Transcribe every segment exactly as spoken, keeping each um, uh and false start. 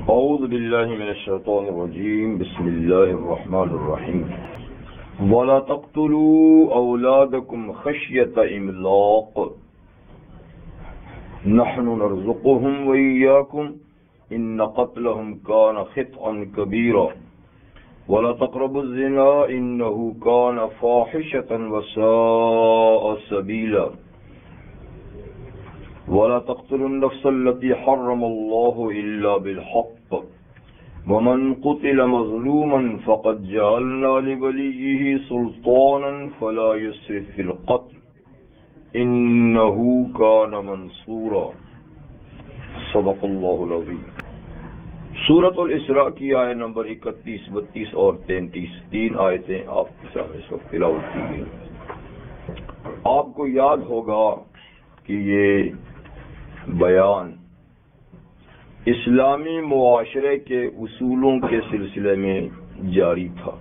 اعوذ باللہ من الشیطان الرجیم بسم اللہ الرحمن الرحیم ولا تقتلوا اولادکم خشیۃ املاق نحن نرزقهم وإياكم ان قتلهم كان خطئا كبيرا ولا تقربوا الزنا انه كان فاحشة وساء سبيلا ولا تقتلوا النفس التي حرم الله إلا بالحق ومن قتل مظلوما فقد جعلنا لوليه سلطانا فلا يسرف في القتل إنه كان منصورا صدق اللہ العظیم۔ سورۃ الاسراء کی آیت نمبر اکتیس، بتیس اور تینتیس، تین آیتیں آپ کے سامنے اس وقت تلاوت کی گئی۔ آپ کو یاد ہوگا کہ یہ بیان اسلامی معاشرے کے اصولوں کے سلسلے میں جاری تھا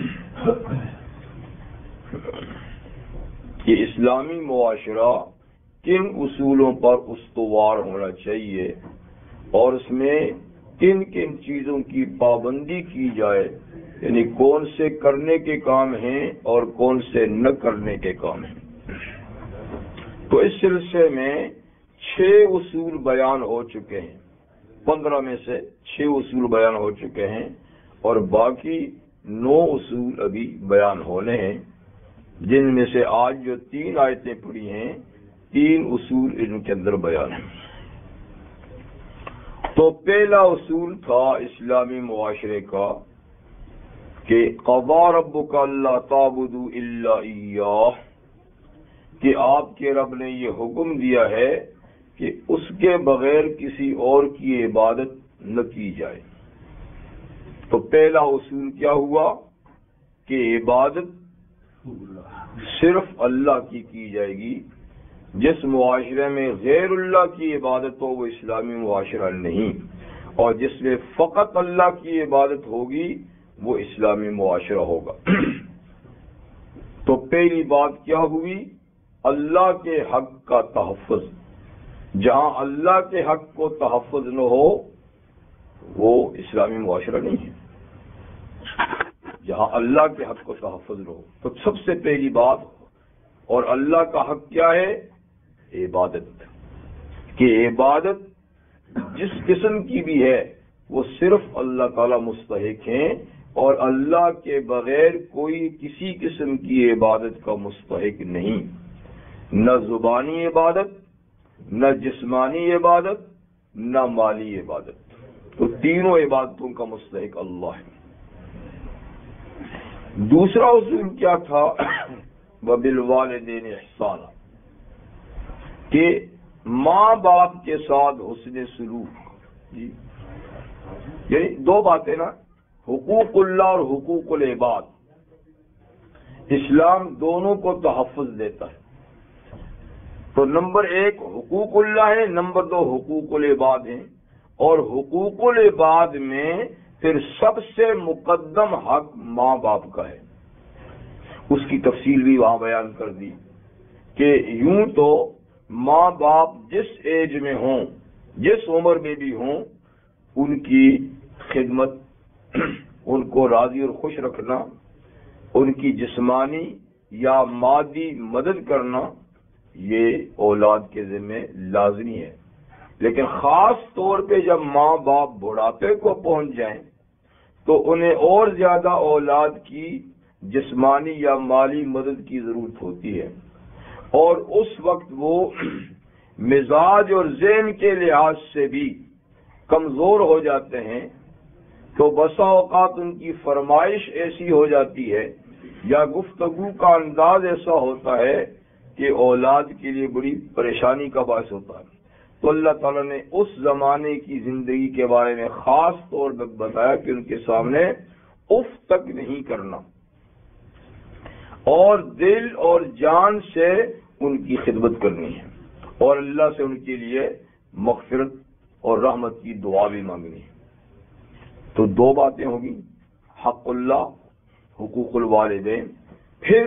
کہ اسلامی معاشرہ کن اصولوں پر استوار ہونا چاہیے اور اس میں کن کن چیزوں کی پابندی کی جائے، یعنی کون سے کرنے کے کام ہیں اور کون سے نہ کرنے کے کام ہیں۔ تو اس سلسلے میں چھ اصول بیان ہو چکے ہیں، پندرہ میں سے چھ اصول بیان ہو چکے ہیں اور باقی نو اصول ابھی بیان ہونے ہیں، جن میں سے آج جو تین آیتیں پڑھی ہیں تین اصول ان کے اندر بیان ہیں۔ تو پہلا اصول تھا اسلامی معاشرے کا کہ قضا ربک الا تعبدوا الا ایاہ، کہ آپ کے رب نے یہ حکم دیا ہے کہ اس کے بغیر کسی اور کی عبادت نہ کی جائے۔ تو پہلا اصول کیا ہوا کہ عبادت صرف اللہ کی کی جائے گی۔ جس معاشرے میں غیر اللہ کی عبادت ہو وہ اسلامی معاشرہ نہیں، اور جس میں فقط اللہ کی عبادت ہوگی وہ اسلامی معاشرہ ہوگا۔ تو پہلی بات کیا ہوئی؟ اللہ کے حق کا تحفظ۔ جہاں اللہ کے حق کو تحفظ نہ ہو وہ اسلامی معاشرہ نہیں ہے، جہاں اللہ کے حق کو تحفظ نہ ہو۔ تو سب سے پہلی بات، اور اللہ کا حق کیا ہے؟ عبادت، کہ عبادت جس قسم کی بھی ہے وہ صرف اللہ تعالی مستحق ہیں، اور اللہ کے بغیر کوئی کسی قسم کی عبادت کا مستحق نہیں، نہ زبانی عبادت، نہ جسمانی عبادت، نہ مالی عبادت۔ تو تینوں عبادتوں کا مستحق اللہ ہے۔ دوسرا اصول کیا تھا؟ وَبِالْوَالِدَيْنِ إِحْسَانًا، کہ ماں باپ کے ساتھ حسن سلوک۔ جی یعنی دو باتیں نا، حقوق اللہ اور حقوق العباد۔ اسلام دونوں کو تحفظ دیتا ہے۔ تو نمبر ایک حقوق اللہ ہے، نمبر دو حقوق العباد ہیں، اور حقوق العباد میں پھر سب سے مقدم حق ماں باپ کا ہے۔ اس کی تفصیل بھی وہاں بیان کر دی کہ یوں تو ماں باپ جس ایج میں ہوں، جس عمر میں بھی ہوں، ان کی خدمت، ان کو راضی اور خوش رکھنا، ان کی جسمانی یا مادی مدد کرنا، یہ اولاد کے ذمہ لازمی ہے۔ لیکن خاص طور پہ جب ماں باپ بڑھاپے کو پہنچ جائیں تو انہیں اور زیادہ اولاد کی جسمانی یا مالی مدد کی ضرورت ہوتی ہے، اور اس وقت وہ مزاج اور ذہن کے لحاظ سے بھی کمزور ہو جاتے ہیں۔ تو بسا اوقات ان کی فرمائش ایسی ہو جاتی ہے یا گفتگو کا انداز ایسا ہوتا ہے کہ اولاد کے لیے بڑی پریشانی کا باعث ہوتا ہے۔ تو اللہ تعالیٰ نے اس زمانے کی زندگی کے بارے میں خاص طور پر بتایا کہ ان کے سامنے اف تک نہیں کرنا، اور دل اور جان سے ان کی خدمت کرنی ہے، اور اللہ سے ان کے لیے مغفرت اور رحمت کی دعا بھی مانگنی ہے۔ تو دو باتیں ہوگی، حق اللہ، حقوق الوالدین، پھر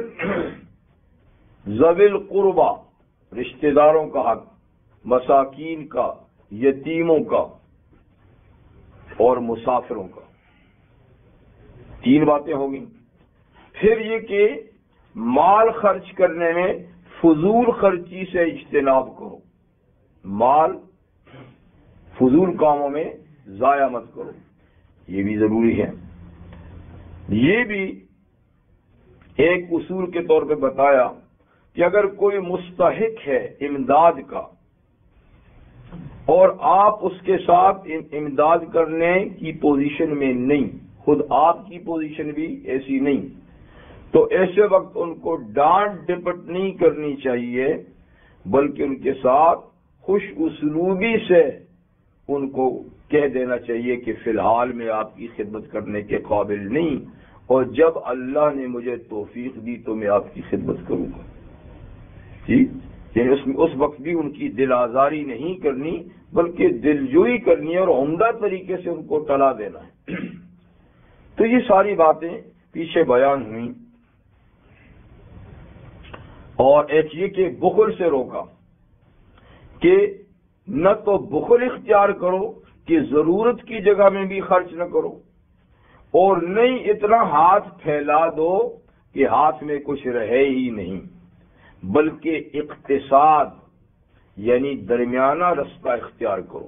ذوی القربہ، رشتہ داروں کا حق، مساکین کا، یتیموں کا، اور مسافروں کا. تین باتیں ہو گئی. پھر یہ کہ مال خرچ کرنے میں فضول خرچی سے اجتناب کرو. مال فضول کاموں میں ضائع مت کرو، یہ بھی ضروری ہے. یہ بھی ایک اصول کے طور پہ بتایا کہ اگر کوئی مستحق ہے امداد کا اور آپ اس کے ساتھ امداد کرنے کی پوزیشن میں نہیں، خود آپ کی پوزیشن بھی ایسی نہیں، تو ایسے وقت ان کو ڈانٹ ڈپٹ نہیں کرنی چاہیے، بلکہ ان کے ساتھ خوش اسلوبی سے ان کو کہہ دینا چاہیے کہ فی الحال میں آپ کی خدمت کرنے کے قابل نہیں، اور جب اللہ نے مجھے توفیق دی تو میں آپ کی خدمت کروں گا. جی، یعنی اس, اس وقت بھی ان کی دل آزاری نہیں کرنی، بلکہ دلجوئی کرنی ہے اور عمدہ طریقے سے ان کو ٹلا دینا ہے. تو یہ ساری باتیں پیچھے بیان ہوئیں. اور ایک یہ کہ بخل سے روکا کہ نہ تو بخل اختیار کرو کہ ضرورت کی جگہ میں بھی خرچ نہ کرو، اور نہیں اتنا ہاتھ پھیلا دو کہ ہاتھ میں کچھ رہے ہی نہیں، بلکہ اقتصاد یعنی درمیانہ رستہ اختیار کرو.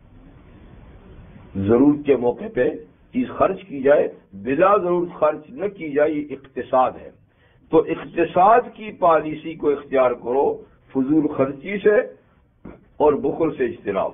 ضرورت کے موقع پہ چیز خرچ کی جائے، بلا ضرورت خرچ نہ کی جائے، یہ اقتصاد ہے. تو اقتصاد کی پالیسی کو اختیار کرو، فضول خرچی سے اور بخل سے اجتناب.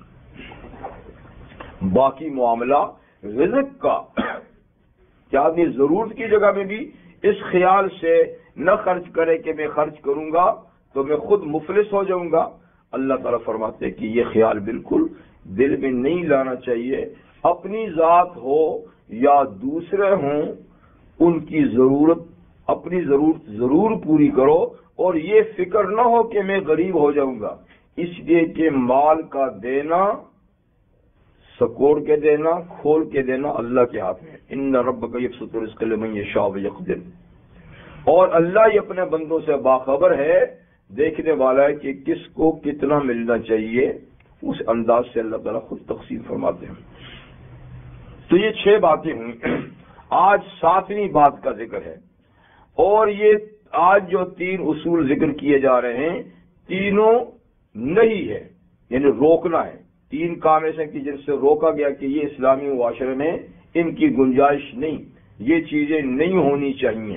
باقی معاملہ رزق کا کہ آدمی ضرورت کی جگہ میں بھی اس خیال سے نہ خرچ کرے کہ میں خرچ کروں گا تو میں خود مفلس ہو جاؤں گا. اللہ تعالیٰ فرماتے کہ یہ خیال بالکل دل میں نہیں لانا چاہیے. اپنی ذات ہو یا دوسرے ہوں، ان کی ضرورت اپنی ضرورت ضرور پوری کرو، اور یہ فکر نہ ہو کہ میں غریب ہو جاؤں گا، اس لیے کہ مال کا دینا، سکوڑ کے دینا، کھول کے دینا اللہ کے ہاتھ میں. ان ربک یبسط الرزق لمن یشاء ویقدر. اور اللہ ہی اپنے بندوں سے باخبر ہے، دیکھنے والا ہے کہ کس کو کتنا ملنا چاہیے. اس انداز سے اللہ تعالیٰ خود تقسیم فرماتے ہیں. تو یہ چھ باتیں ہوئی. آج ساتویں بات کا ذکر ہے، اور یہ آج جو تین اصول ذکر کیے جا رہے ہیں تینوں نہیں ہے، یعنی روکنا ہے. تین کام ایسے کہ جن سے روکا گیا کہ یہ اسلامی معاشرے میں ان کی گنجائش نہیں، یہ چیزیں نہیں ہونی چاہیے.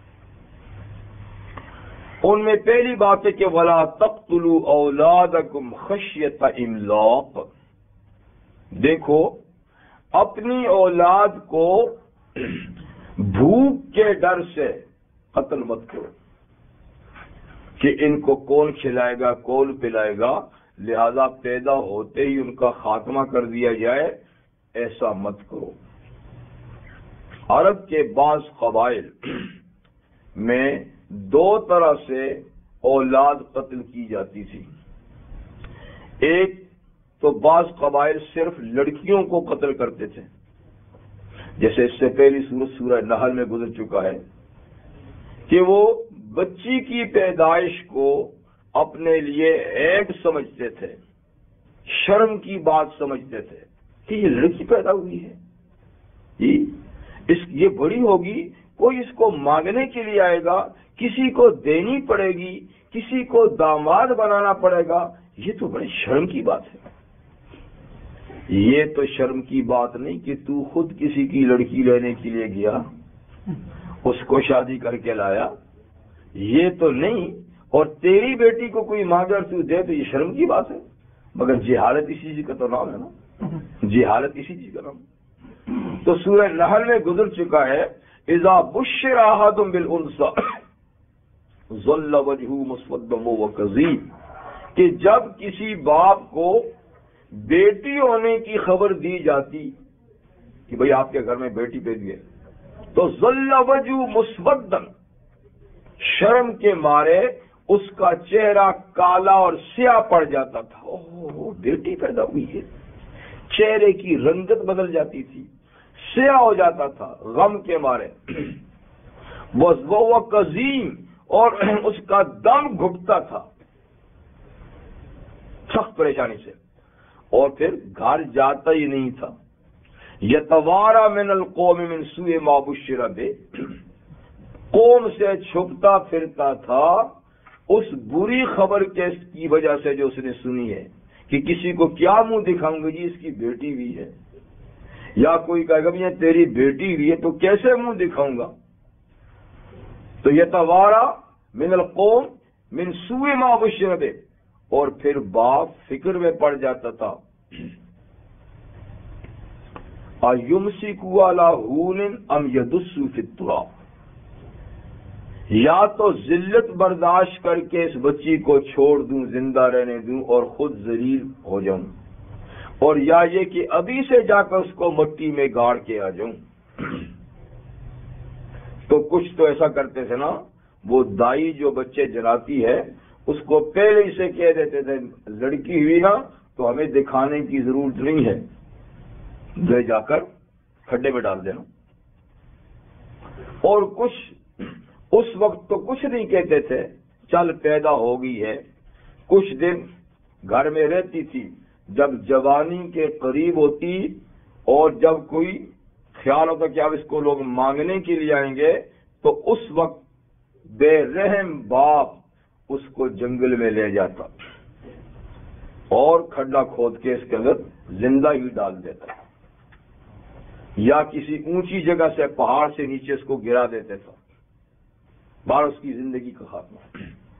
ان میں پہلی بات ہے کہ وَلَا تَقْتُلُوا أَوْلَادَكُمْ خَشْيَةَ إِمْلَاقٍ. دیکھو، اپنی اولاد کو بھوک کے ڈر سے قتل مت کرو کہ ان کو کون کھلائے گا کون پلائے گا، لہذا پیدا ہوتے ہی ان کا خاتمہ کر دیا جائے، ایسا مت کرو. عرب کے بعض قبائل میں دو طرح سے اولاد قتل کی جاتی تھی. ایک تو بعض قبائل صرف لڑکیوں کو قتل کرتے تھے، جیسے اس سے پہلی سورۃ سورہ نحل میں گزر چکا ہے کہ وہ بچی کی پیدائش کو اپنے لیے عیب سمجھتے تھے، شرم کی بات سمجھتے تھے کہ یہ لڑکی پیدا ہوئی ہے، جی اس یہ بڑی ہوگی، کوئی اس کو مانگنے کے لیے آئے گا، کسی کو دینی پڑے گی، کسی کو داماد بنانا پڑے گا، یہ تو بڑی شرم کی بات ہے. یہ تو شرم کی بات نہیں کہ تو خود کسی کی لڑکی لینے کے لیے گیا، اس کو شادی کر کے لایا، یہ تو نہیں. اور تیری بیٹی کو کوئی مانگے اور تو دے تو یہ شرم کی بات ہے. مگر جہالت اسی چیز کا تو نام ہے نا، جہالت اسی چیز کا نام. تو سورہ نحل میں گزر چکا ہے اذا بشر احدهم بالانثى ظل وجهه مسودا وهو كظيم، کہ جب کسی باپ کو بیٹی ہونے کی خبر دی جاتی کہ بھئی آپ کے گھر میں بیٹی پیدا ہے، تو ظل وجهه مسودا، شرم کے مارے اس کا چہرہ کالا اور سیاہ پڑ جاتا تھا. اوہ بیٹی پیدا ہوئی ہے، چہرے کی رنگت بدل جاتی تھی، سیاہ ہو جاتا تھا غم کے مارے. وہ قزیم، اور اس کا دم گھٹتا تھا سخت پریشانی سے، اور پھر گھر جاتا ہی نہیں تھا. یتوارا من القوم من سوء ما بشر بہ، قوم سے چھپتا پھرتا تھا اس بری خبر کی وجہ سے جو اس نے سنی ہے کہ کسی کو کیا منہ دکھاؤں گا جی اس کی بیٹی بھی ہے، یا کوئی کہے گا یہ تیری بیٹی بھی ہے تو کیسے منہ دکھاؤں گا؟ تو یتوارا من القوم من سوء ما بشر بہ، اور پھر باپ فکر میں پڑ جاتا تھا ایمسکوا علی ہون ام یدسوا فی التراب، یا تو ذلت برداشت کر کے اس بچی کو چھوڑ دوں، زندہ رہنے دوں اور خود ذلیل ہو جاؤں، اور یا یہ کہ ابھی سے جا کر اس کو مٹی میں گاڑ کے آ جاؤں۔ تو کچھ تو ایسا کرتے تھے نا، وہ دائی جو بچے جلاتی ہے اس کو پہلے ہی سے کہہ دیتے تھے لڑکی ہوئی نا تو ہمیں دکھانے کی ضرورت نہیں ہے، لے جا کر کھڈے میں ڈال دینا۔ اور کچھ اس وقت تو کچھ نہیں کہتے تھے، چل پیدا ہو گئی ہے، کچھ دن گھر میں رہتی تھی، جب جوانی کے قریب ہوتی اور جب کوئی خیال ہوتا کہ اب اس کو لوگ مانگنے کے لیے آئیں گے تو اس وقت بے رحم باپ اس کو جنگل میں لے جاتا اور کھڈا کھود کے اس کے اندر زندہ ہی ڈال دیتا، یا کسی اونچی جگہ سے پہاڑ سے نیچے اس کو گرا دیتے تھا، بار اس کی زندگی کا خاتمہ۔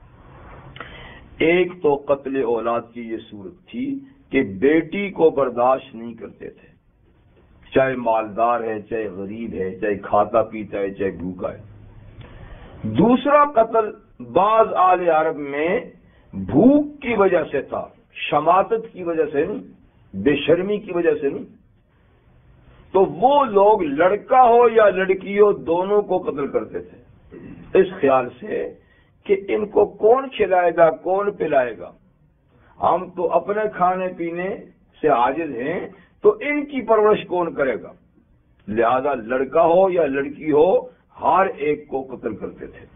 ایک تو قتل اولاد کی یہ صورت تھی کہ بیٹی کو برداشت نہیں کرتے تھے، چاہے مالدار ہے، چاہے غریب ہے، چاہے کھاتا پیتا ہے، چاہے بھوکا ہے۔ دوسرا قتل بعض آل عرب میں بھوک کی وجہ سے تھا، شماتت کی وجہ سے نہیں، بے شرمی کی وجہ سے نہیں، تو وہ لوگ لڑکا ہو یا لڑکی ہو دونوں کو قتل کرتے تھے اس خیال سے کہ ان کو کون کھلائے گا، کون پلائے گا، ہم تو اپنے کھانے پینے سے عاجز ہیں تو ان کی پرورش کون کرے گا، لہذا لڑکا ہو یا لڑکی ہو ہر ایک کو قتل کرتے تھے،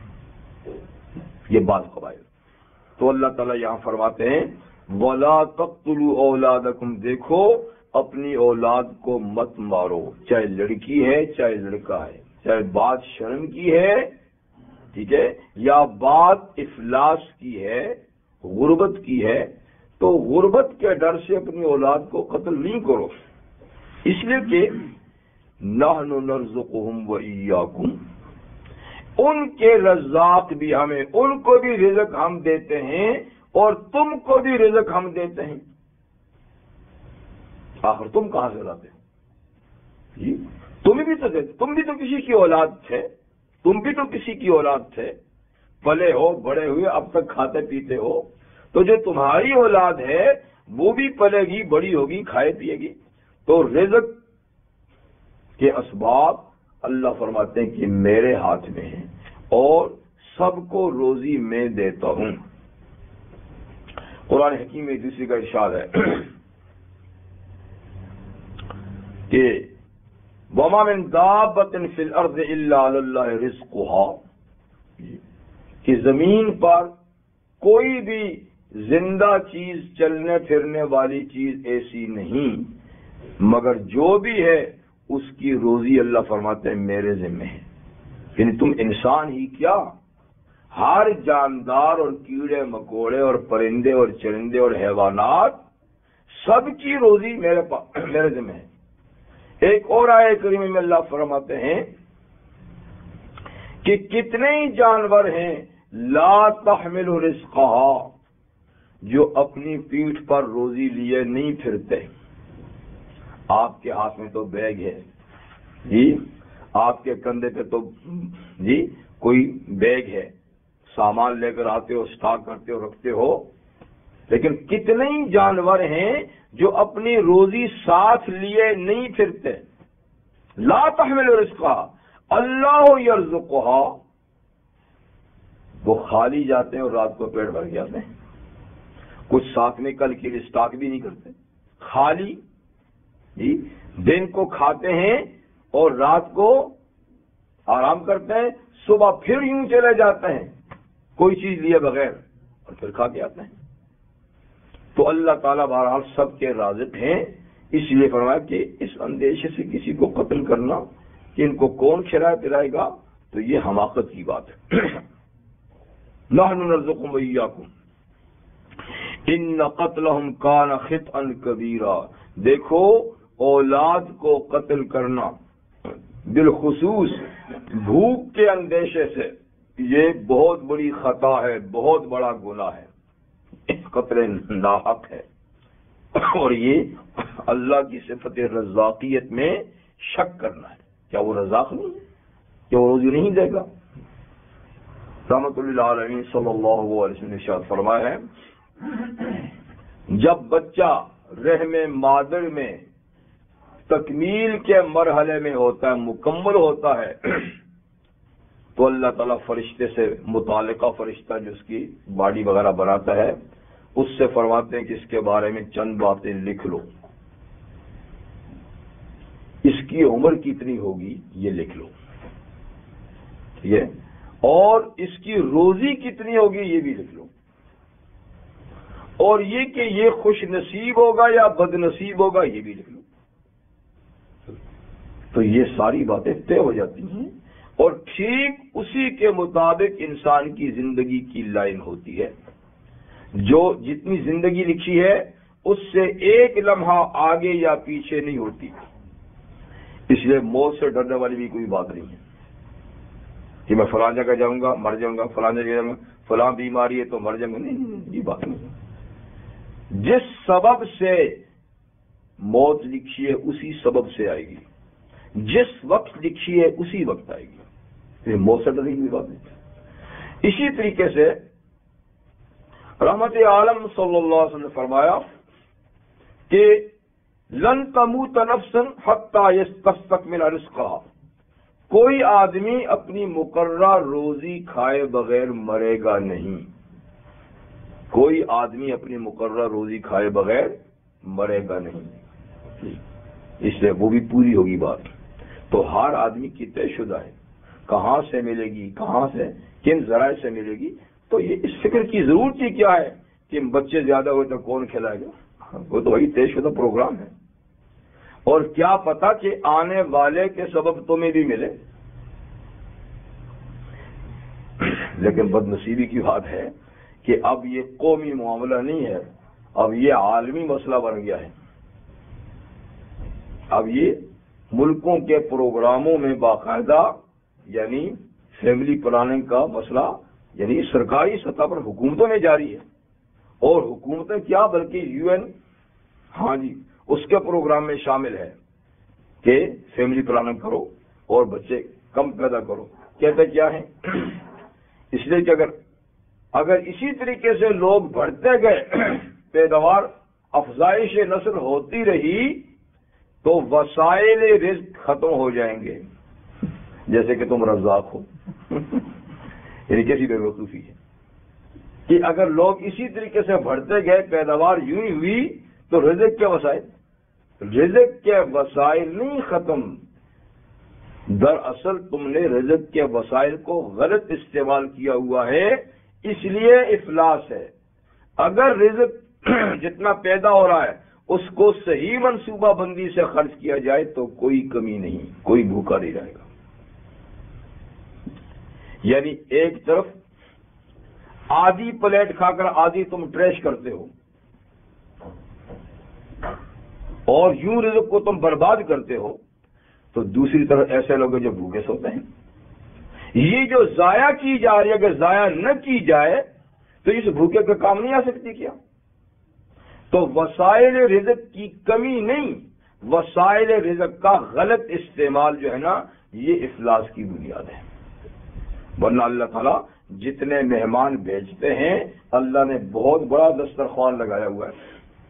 یہ بعض قبائل۔ تو اللہ تعالیٰ یہاں فرماتے ہیں وَلَا تَقْتُلُوا أَوْلَادَكُمْ، دیکھو اپنی اولاد کو مت مارو، چاہے لڑکی ہے چاہے لڑکا ہے، چاہے بات شرم کی ہے، ٹھیک ہے، یا بات افلاس کی ہے، غربت کی ہے، تو غربت کے ڈر سے اپنی اولاد کو قتل نہیں کرو، اس لیے کہ نحن نرزقهم وإياكم، ان کے رزاق بھی ہمیں، ان کو بھی رزق ہم دیتے ہیں اور تم کو بھی رزق ہم دیتے ہیں، آخر تم کہاں سے لاتے ہو جی؟ تم بھی تو دیتے، تم بھی تو کسی کی اولاد تھے، تم بھی تو کسی کی اولاد تھے، پلے ہو بڑے ہوئے اب تک کھاتے پیتے ہو، تو جو تمہاری اولاد ہے وہ بھی پلے گی، بڑی ہوگی، کھائے پیے گی، تو رزق کے اسباب اللہ فرماتے ہیں کہ میرے ہاتھ میں ہیں اور سب کو روزی میں دیتا ہوں۔ قرآن حکیم میں دوسری کا ارشاد ہے کہ وَمَا مِن دَابَّةٍ فِي الْأَرْضِ إِلَّا عَلَى اللَّهِ رِزْقُهَا، کہ زمین پر کوئی بھی زندہ چیز، چلنے پھرنے والی چیز ایسی نہیں مگر جو بھی ہے اس کی روزی اللہ فرماتے ہیں میرے ذمہ ہے، یعنی تم انسان ہی کیا، ہر جاندار اور کیڑے مکوڑے اور پرندے اور چرندے اور حیوانات سب کی روزی میرے پاس، میرے ذمہ ہے۔ ایک اور آیت کریمہ میں اللہ فرماتے ہیں کہ کتنے ہی جانور ہیں لا تحمل رزقها، جو اپنی پیٹھ پر روزی لیے نہیں پھرتے۔ آپ کے ہاتھ میں تو بیگ ہے جی، آپ کے کندھے پہ تو جی کوئی بیگ ہے، سامان لے کر آتے ہو، سٹاک کرتے ہو، رکھتے ہو، لیکن کتنے ہی جانور ہیں جو اپنی روزی ساتھ لیے نہیں پھرتے۔ لا تحمل رزقها اللہ یرزقها، وہ خالی جاتے ہیں اور رات کو پیٹ بھر کے آتے ہیں، کچھ ساتھ میں کل کے لیے سٹاک بھی نہیں کرتے، خالی جی، دن کو کھاتے ہیں اور رات کو آرام کرتے ہیں، صبح پھر یوں چلے جاتے ہیں کوئی چیز لیے بغیر اور پھر کھا کے آتے ہیں۔ تو اللہ تعالیٰ بہرحال سب کے رازق ہیں، اس لیے فرمایا کہ اس اندیشے سے کسی کو قتل کرنا کہ ان کو کون کھلائے پلائے گا، تو یہ حماقت کی بات ہے۔ نحن نرزقکم وإیاکم ان قتلہم کان خطئا کبیرا۔ دیکھو اولاد کو قتل کرنا بالخصوص بھوک کے اندیشے سے یہ بہت بڑی خطا ہے، بہت بڑا گناہ ہے، قتل ناحق ہے، اور یہ اللہ کی صفت رزاقیت میں شک کرنا ہے۔ کیا وہ رزاق نہیں ہے؟ کیا وہ روزی نہیں دے گا؟ رحمت اللہ علیہ صلی اللہ علیہ وسلم نے ارشاد فرمایا ہے، جب بچہ رحم مادر میں تکمیل کے مرحلے میں ہوتا ہے، مکمل ہوتا ہے، تو اللہ تعالیٰ فرشتے سے متعلقہ فرشتہ جو اس کی باڈی وغیرہ بناتا ہے اس سے فرماتے ہیں کہ اس کے بارے میں چند باتیں لکھ لو، اس کی عمر کتنی ہوگی یہ لکھ لو، ٹھیک ہے، اور اس کی روزی کتنی ہوگی یہ بھی لکھ لو، اور یہ کہ یہ خوش نصیب ہوگا یا بد نصیب ہوگا یہ بھی لکھ لو۔ تو یہ ساری باتیں طے ہو جاتی ہیں، اور ٹھیک اسی کے مطابق انسان کی زندگی کی لائن ہوتی ہے۔ جو جتنی زندگی لکھی ہے اس سے ایک لمحہ آگے یا پیچھے نہیں ہوتی، اس لیے موت سے ڈرنے والی بھی کوئی بات نہیں ہے کہ میں فلاں جگہ جاؤں گا مر جاؤں گا، فلاں جگہ جاؤں گا، فلاں بیماری ہے تو مر جاؤں گا، نہیں نہیں یہ بات نہیں۔ جس سبب سے موت لکھی ہے اسی سبب سے آئے گی، جس وقت لکھی ہے اسی وقت آئے گی، یہ موت سے ڈرنے کی بات نہیں۔ اسی طریقے سے رحمت عالم صلی اللہ علیہ وسلم نے فرمایا کہ لن تموت نفس حتی تستکمل رزقها، کوئی آدمی اپنی مقررہ روزی کھائے بغیر مرے گا نہیں، کوئی آدمی اپنی مقررہ روزی کھائے بغیر مرے گا نہیں، اس لیے وہ بھی پوری ہوگی بات۔ تو ہر آدمی کی طے شدہ ہے کہاں سے ملے گی، کہاں سے کن ذرائع سے ملے گی، تو یہ اس فکر کی ضرورت ہی کیا ہے کہ بچے زیادہ ہوئے تو کون کھلائے گا، وہ تو وہی طے شدہ پروگرام ہے، اور کیا پتا کہ آنے والے کے سبب تمہیں بھی ملے۔ لیکن بد نصیبی کی بات ہے کہ اب یہ قومی معاملہ نہیں ہے، اب یہ عالمی مسئلہ بن گیا ہے، اب یہ ملکوں کے پروگراموں میں باقاعدہ یعنی فیملی پلاننگ کا مسئلہ یعنی سرکاری سطح پر حکومتوں میں جاری ہے، اور حکومتیں کیا بلکہ یو این ہاں جی اس کے پروگرام میں شامل ہے کہ فیملی پلاننگ کرو اور بچے کم پیدا کرو۔ کہتے کیا ہے، اس لیے کہ اگر اگر اسی طریقے سے لوگ بڑھتے گئے، پیداوار افزائش نسل ہوتی رہی، تو وسائل رزق ختم ہو جائیں گے، جیسے کہ تم رزاق ہو۔ یعنی کیسی بے وقوفی ہے کہ اگر لوگ اسی طریقے سے بڑھتے گئے، پیداوار یوں ہی ہوئی، تو رزق کے وسائل رزق کے وسائل نہیں ختم، دراصل تم نے رزق کے وسائل کو غلط استعمال کیا ہوا ہے، اس لیے افلاس ہے۔ اگر رزق جتنا پیدا ہو رہا ہے اس کو صحیح منصوبہ بندی سے خرچ کیا جائے تو کوئی کمی نہیں، کوئی بھوکا نہیں رہے گا۔ یعنی ایک طرف آدھی پلیٹ کھا کر آدھی تم ٹریش کرتے ہو، اور یوں رزق کو تم برباد کرتے ہو، تو دوسری طرف ایسے لوگ جو بھوکے سوتے ہیں۔ یہ جو ضائع کی جا رہی ہے اگر ضائع نہ کی جائے تو اس بھوکے کا کام نہیں آ سکتی کیا؟ تو وسائل رزق کی کمی نہیں، وسائل رزق کا غلط استعمال جو ہے نا یہ افلاس کی بنیاد ہے۔ ورنہ اللہ تعالیٰ جتنے مہمان بھیجتے ہیں اللہ نے بہت بڑا دسترخوان لگایا ہوا ہے۔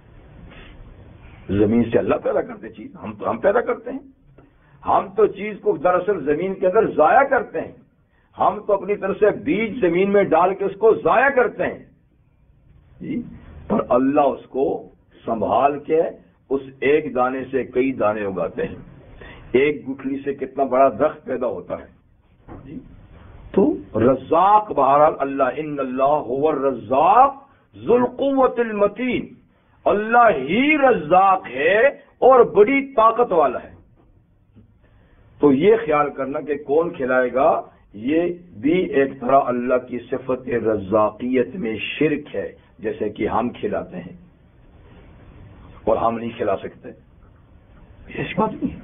زمین سے اللہ پیدا کرتے چیز، ہم تو ہم پیدا کرتے ہیں، ہم تو چیز کو دراصل زمین کے اندر ضائع کرتے ہیں، ہم تو اپنی طرف سے بیج زمین میں ڈال کے اس کو ضائع کرتے ہیں جی، پر اللہ اس کو سنبھال کے اس ایک دانے سے کئی دانے اگاتے ہیں، ایک گٹھلی سے کتنا بڑا درخت پیدا ہوتا ہے جی۔ تو رزاق بہرحال اللہ، ان اللہ هو الرزاق ذو القوة المتین، اللہ ہی رزاق ہے اور بڑی طاقت والا ہے. تو یہ خیال کرنا کہ کون کھلائے گا، یہ بھی ایک طرح اللہ کی صفت رزاقیت میں شرک ہے، جیسے کہ ہم کھلاتے ہیں اور ہم نہیں کھلا سکتے. اس بات نہیں.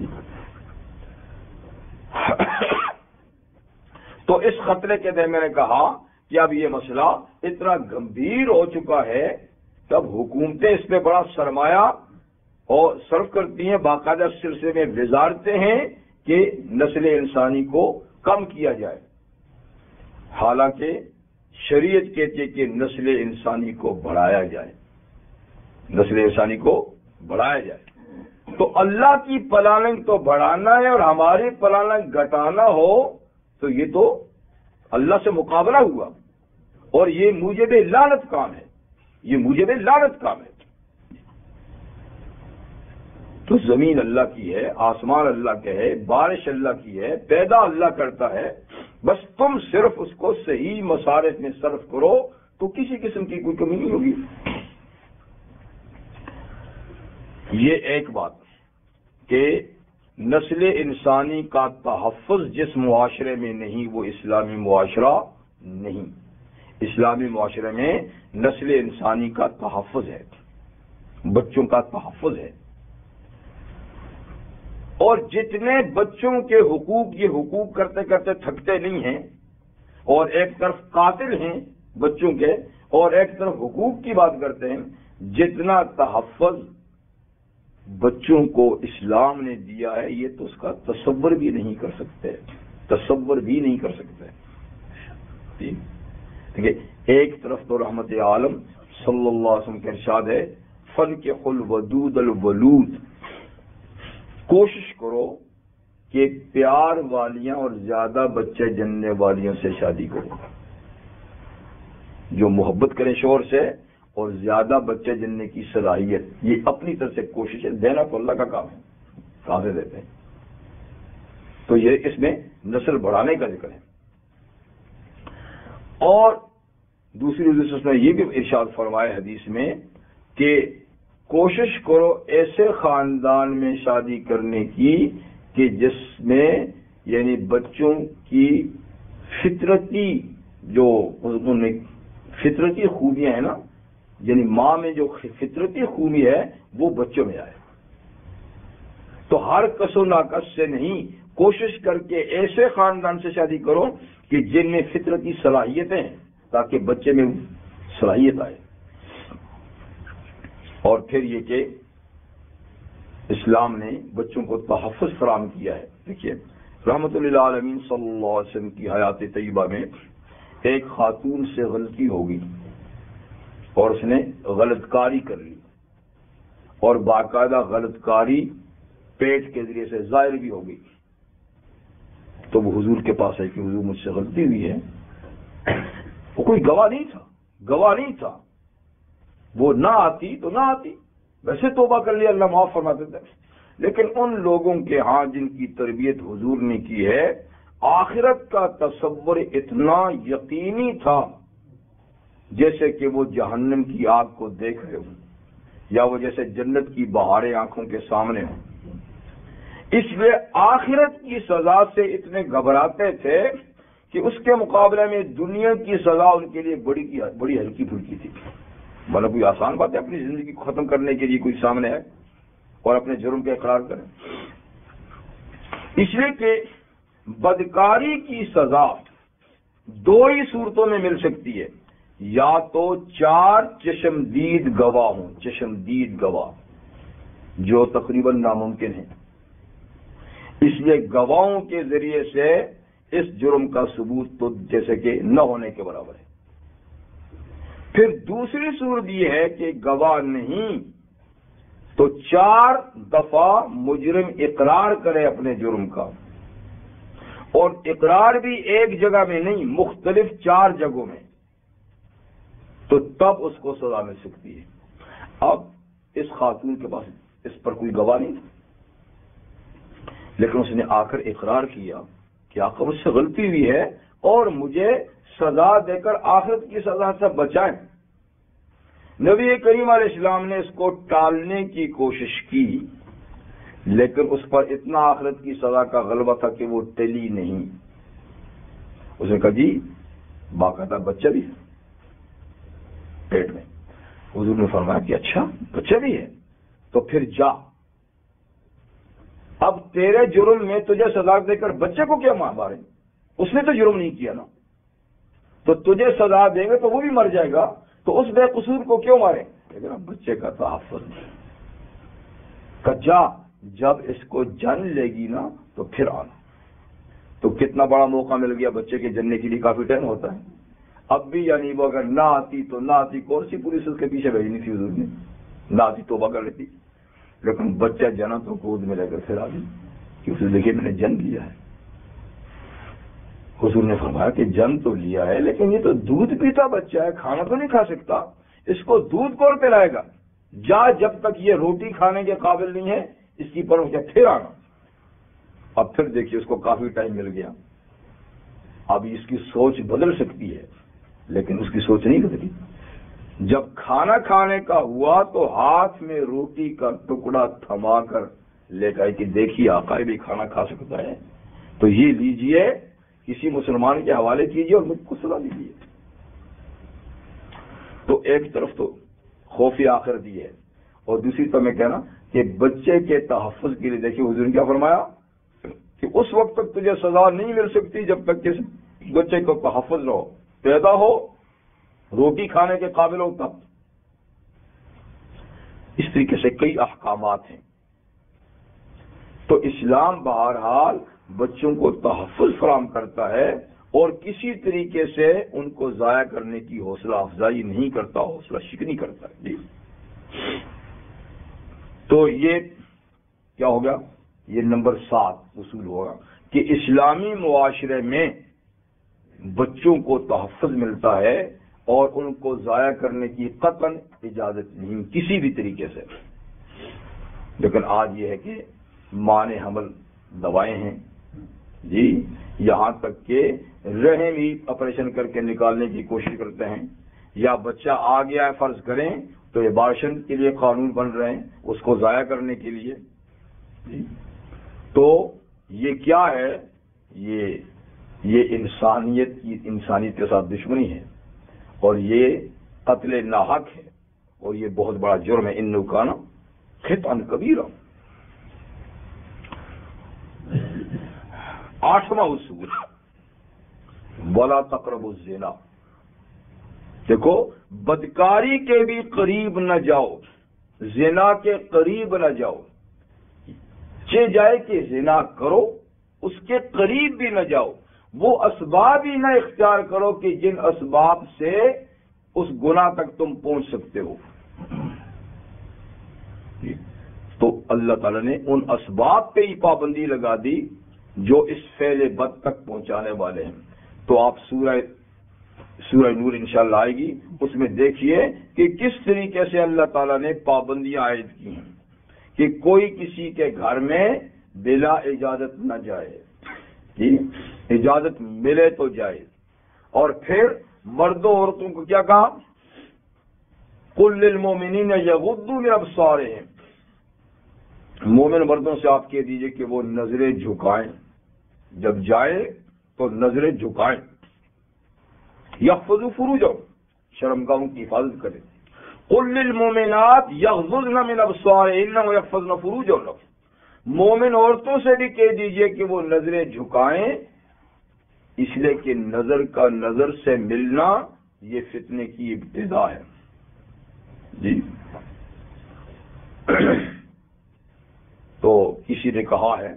تو اس خطرے کے تحت میں نے کہا کہ اب یہ مسئلہ اتنا گمبھیر ہو چکا ہے کہ اب حکومتیں اس پہ بڑا سرمایہ اور صرف کرتی ہیں، باقاعدہ سلسلے میں وزارتیں ہیں کہ نسل انسانی کو کم کیا جائے. حالانکہ شریعت کہتی ہے کہ نسل انسانی کو بڑھایا جائے، نسل انسانی کو بڑھایا جائے. تو اللہ کی پلاننگ تو بڑھانا ہے اور ہماری پلاننگ گھٹانا ہو تو یہ تو اللہ سے مقابلہ ہوا، اور یہ موجب لعنت کام ہے، یہ موجب لعنت کام ہے. تو زمین اللہ کی ہے، آسمان اللہ کے ہے، بارش اللہ کی ہے، پیدا اللہ کرتا ہے، بس تم صرف اس کو صحیح مصارف میں صرف کرو تو کسی قسم کی کوئی کمی نہیں ہوگی. یہ ایک بات کہ نسل انسانی کا تحفظ جس معاشرے میں نہیں وہ اسلامی معاشرہ نہیں. اسلامی معاشرے میں نسل انسانی کا تحفظ ہے، بچوں کا تحفظ ہے. اور جتنے بچوں کے حقوق یہ حقوق کرتے کرتے تھکتے نہیں ہیں، اور ایک طرف قاتل ہیں بچوں کے اور ایک طرف حقوق کی بات کرتے ہیں، جتنا تحفظ بچوں کو اسلام نے دیا ہے یہ تو اس کا تصور بھی نہیں کر سکتے، تصور بھی نہیں کر سکتے. دیکھیے ایک طرف تو رحمت عالم صلی اللہ علیہ وسلم کا ارشاد ہے، فَنْكِحُ الْوَدُودَ الْوَلُودَ، کوشش کرو کہ پیار والیاں اور زیادہ بچے جننے والیوں سے شادی کرو، جو محبت کریں شوہر سے اور زیادہ بچے جننے کی صلاحیت، یہ اپنی طرف سے کوشش ہے. دینا تو اللہ کا کام ہے، کہاں سے دیتے ہیں. تو یہ اس میں نسل بڑھانے کا ذکر ہے. اور دوسری حدیث میں یہ بھی ارشاد فرمائے حدیث میں کہ کوشش کرو ایسے خاندان میں شادی کرنے کی کہ جس میں یعنی بچوں کی فطرتی جو فطرتی خوبیاں ہیں نا، یعنی ماں میں جو فطرتی خوبی ہے وہ بچوں میں آئے. تو ہر کس و ناقص سے نہیں، کوشش کر کے ایسے خاندان سے شادی کرو کہ جن میں فطرتی صلاحیتیں ہیں تاکہ بچے میں صلاحیت آئے. اور پھر یہ کہ اسلام نے بچوں کو تحفظ فراہم کیا ہے. دیکھیے رحمت للعالمین صلی اللہ علیہ وسلم کی حیات طیبہ میں ایک خاتون سے غلطی ہو گئی اور اس نے غلط کاری کر لی، اور باقاعدہ غلط کاری پیٹ کے ذریعے سے ظاہر بھی ہو گئی. تو وہ حضور کے پاس ہے کہ حضور مجھ سے غلطی ہوئی ہے. وہ کوئی گواہ نہیں تھا، گواہ نہیں تھا، وہ نہ آتی تو نہ آتی، ویسے توبہ کر لیا اللہ معاف فرما دیتا ہے. لیکن ان لوگوں کے ہاں جن کی تربیت حضور نے کی ہے، آخرت کا تصور اتنا یقینی تھا جیسے کہ وہ جہنم کی آگ کو دیکھ رہے ہوں یا وہ جیسے جنت کی بہاریں آنکھوں کے سامنے ہوں. اس لیے آخرت کی سزا سے اتنے گھبراتے تھے کہ اس کے مقابلے میں دنیا کی سزا ان کے لیے بڑی بڑی ہلکی پھلکی تھی. مطلب کوئی آسان بات ہے اپنی زندگی کو ختم کرنے کے لیے کوئی سامنے ہے اور اپنے جرم کا اقرار کریں. اس لیے کہ بدکاری کی سزا دو ہی صورتوں میں مل سکتی ہے، یا تو چار چشمدید گواہ ہوں، چشمدید گواہ جو تقریباً ناممکن ہے. اس لیے گواہوں کے ذریعے سے اس جرم کا ثبوت تو جیسے کہ نہ ہونے کے برابر ہے. پھر دوسری صورت یہ ہے کہ گواہ نہیں تو چار دفعہ مجرم اقرار کرے اپنے جرم کا، اور اقرار بھی ایک جگہ میں نہیں، مختلف چار جگہوں میں، تو تب اس کو سزا مل سکتی ہے. اب اس خاتون کے پاس اس پر کوئی گواہ نہیں تھا، لیکن اس نے آ کر اقرار کیا کہ آقا مجھ سے غلطی ہوئی ہے اور مجھے سزا دے کر آخرت کی سزا سے بچائیں. نبی کریم علیہ السلام نے اس کو ٹالنے کی کوشش کی، لیکن اس پر اتنا آخرت کی سزا کا غلبہ تھا کہ وہ ٹلی نہیں۔ اس نے کہا جی باقاعدہ بچہ بھی ہے پیٹ میں۔ حضور نے فرمایا کہ اچھا بچہ بھی ہے تو پھر جا، اب تیرے جرم میں تجھے سزا دے کر بچے کو کیا مارے؟ اس نے تو جرم نہیں کیا نا، تو تجھے سزا دیں گے تو وہ بھی مر جائے گا، تو اس بے قصور کو کیوں مارے؟ لیکن اب بچے کا تحفظ نہیں۔ کہ جا، جب اس کو جن لے گی نا تو پھر آنا۔ تو کتنا بڑا موقع مل گیا، بچے کے جننے کے لیے کافی ٹائم ہوتا ہے۔ اب بھی یعنی وہ اگر نہ آتی تو نہ آتی، کون سی پولیس اس کے پیچھے بھیجنی تھی حضور نے، نہ آتی توبہ کر لیتی، لیکن بچہ جنا تو گود میں لے کر پھر آ گئی کہ اسے دیکھیے میں نے جن لیا ہے۔ حضور نے فرمایا کہ جن تو لیا ہے لیکن یہ تو دودھ پیتا بچہ ہے، کھانا تو نہیں کھا سکتا، اس کو دودھ کون پلائے گا؟ جا، جب تک یہ روٹی کھانے کے قابل نہیں ہے اس کی پرورش پھر آنا۔ اب پھر دیکھیے اس کو کافی ٹائم مل گیا، اب اس کی سوچ بدل سکتی ہے لیکن اس کی سوچ نہیں بدلی۔ جب کھانا کھانے کا ہوا تو ہاتھ میں روٹی کا ٹکڑا تھما کر لے گئے کہ دیکھیے آقا بھی کھانا کھا سکتا ہے، تو یہ لیجئے کسی مسلمان کے حوالے کیجئے اور مجھ کو سزا دیجیے۔ تو ایک طرف تو خوف آخرت ہے اور دوسری طرف میں کہنا کہ بچے کے تحفظ کے لیے دیکھیے حضور نے کیا فرمایا کہ اس وقت تک تجھے سزا نہیں مل سکتی جب تک کہ بچے کو تحفظ رہو، پیدا ہو، روٹی کھانے کے قابل ہو تب۔ اس طریقے سے کئی احکامات ہیں۔ تو اسلام بہرحال بچوں کو تحفظ فراہم کرتا ہے اور کسی طریقے سے ان کو ضائع کرنے کی حوصلہ افزائی نہیں کرتا، حوصلہ شکنی کرتا ہے۔ جی تو یہ کیا ہو گیا؟ یہ نمبر سات اصول ہوگا کہ اسلامی معاشرے میں بچوں کو تحفظ ملتا ہے اور ان کو ضائع کرنے کی قطعاً اجازت نہیں کسی بھی طریقے سے۔ لیکن آج یہ ہے کہ مانے حمل دوائیں ہیں جی، یہاں تک کہ رحم ہی آپریشن کر کے نکالنے کی کوشش کرتے ہیں، یا بچہ آ گیا ہے فرض کریں تو ابارشن کے لیے قانون بن رہے ہیں اس کو ضائع کرنے کے لیے جی۔ تو یہ کیا ہے؟ یہ یہ انسانیت کی انسانیت کے ساتھ دشمنی ہے اور یہ قتل ناحق ہے اور یہ بہت بڑا جرم ہے۔ انہ کان خطأ کبیرا۔ آٹھواں اصول ولا تقربوا الزنا۔ دیکھو بدکاری کے بھی قریب نہ جاؤ، زنا کے قریب نہ جاؤ، چہ جائے کہ زنا کرو اس کے قریب بھی نہ جاؤ، وہ اسباب ہی نہ اختیار کرو کہ جن اسباب سے اس گناہ تک تم پہنچ سکتے ہو۔ تو اللہ تعالیٰ نے ان اسباب پہ ہی پابندی لگا دی جو اس فعل بد تک پہنچانے والے ہیں۔ تو آپ سورہ سورہ نور انشاءاللہ آئے گی، اس میں دیکھیے کہ کس طریقے سے اللہ تعالیٰ نے پابندیاں عائد کی ہیں کہ کوئی کسی کے گھر میں بلا اجازت نہ جائے جی، اجازت ملے تو جائے۔ اور پھر مردوں عورتوں کو کیا کہا؟ قل للمؤمنین یغضوا من ابصارہم، مومن مردوں سے آپ کہہ دیجئے کہ وہ نظریں جھکائیں، جب جائے تو نظریں جھکائیں، یحفظوا فروجہم، شرمگاہوں کی حفاظت کریں۔ قل للمؤمنات یغضضن من ابصارہن ویحفظن فروجہن، مومن عورتوں سے بھی کہہ دیجئے کہ وہ نظریں جھکائیں، اس لیے کہ نظر کا نظر سے ملنا یہ فتنے کی ابتدا ہے جی۔ تو کسی نے کہا ہے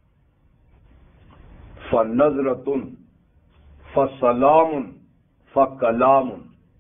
فَنَظْرَةٌ فَسَلَامٌ فَكَلَامٌ،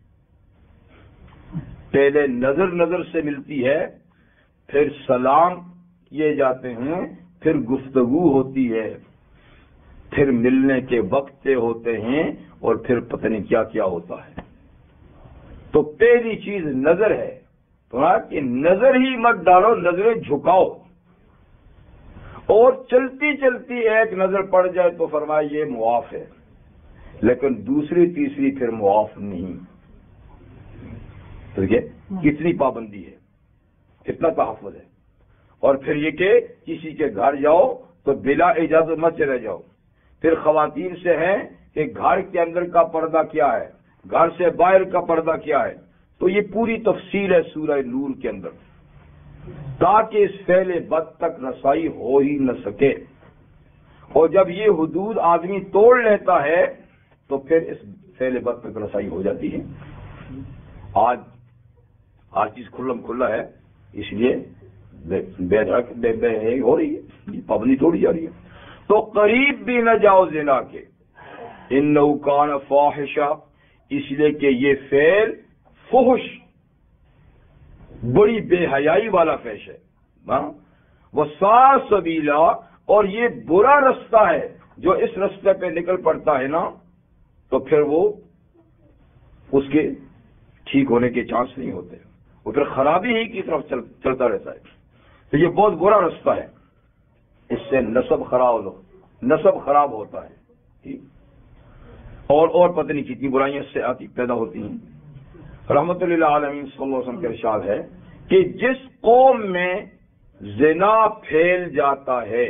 پہلے نظر نظر سے ملتی ہے، پھر سلام کیے جاتے ہیں، پھر گفتگو ہوتی ہے، پھر ملنے کے وقت ہوتے ہیں اور پھر پتہ نہیں کیا کیا ہوتا ہے۔ تو پہلی چیز نظر ہے، تو کہ نظر ہی مت ڈالو، نظریں جھکاؤ، اور چلتی چلتی ایک نظر پڑ جائے تو فرمایا یہ معاف ہے، لیکن دوسری تیسری پھر معاف نہیں۔ ٹھیک ہے، کتنی پابندی ہے، کتنا تحفظ ہے. اور پھر یہ کہ کسی کے گھر جاؤ تو بلا اجازت مت چلے جاؤ. پھر خواتین سے ہے کہ گھر کے اندر کا پردہ کیا ہے، گھر سے باہر کا پردہ کیا ہے. تو یہ پوری تفصیل ہے سورہ نور کے اندر، تاکہ اس فعل بد تک رسائی ہو ہی نہ سکے. اور جب یہ حدود آدمی توڑ لیتا ہے تو پھر اس فعل بد تک رسائی ہو جاتی ہے. آج ہر چیز کھلم کھلا ہے، اس لیے بے دھڑک بے بے ہو رہی ہے، پابندی توڑی جا رہی ہے. تو قریب بھی نہ جاؤ زنا کے، انہ کان فاحشہ، اس لیے کہ یہ فعل فحش بڑی بے حیائی والا فحش ہے. وساء سبیلا، اور یہ برا رستہ ہے. جو اس رستے پہ نکل پڑتا ہے نا تو پھر وہ اس کے ٹھیک ہونے کے چانس نہیں ہوتے، وہ پھر خرابی ہی کی طرف چل, چلتا رہتا ہے. تو یہ بہت برا رستہ ہے، اس سے نسب خراب ہو نسب خراب ہوتا ہے، اور اور پتہ نہیں کتنی برائیاں اس سے آتی پیدا ہوتی ہیں. رحمت اللہ عالمین صلی اللہ علیہ وسلم کا ارشاد ہے کہ جس قوم میں زنا پھیل جاتا ہے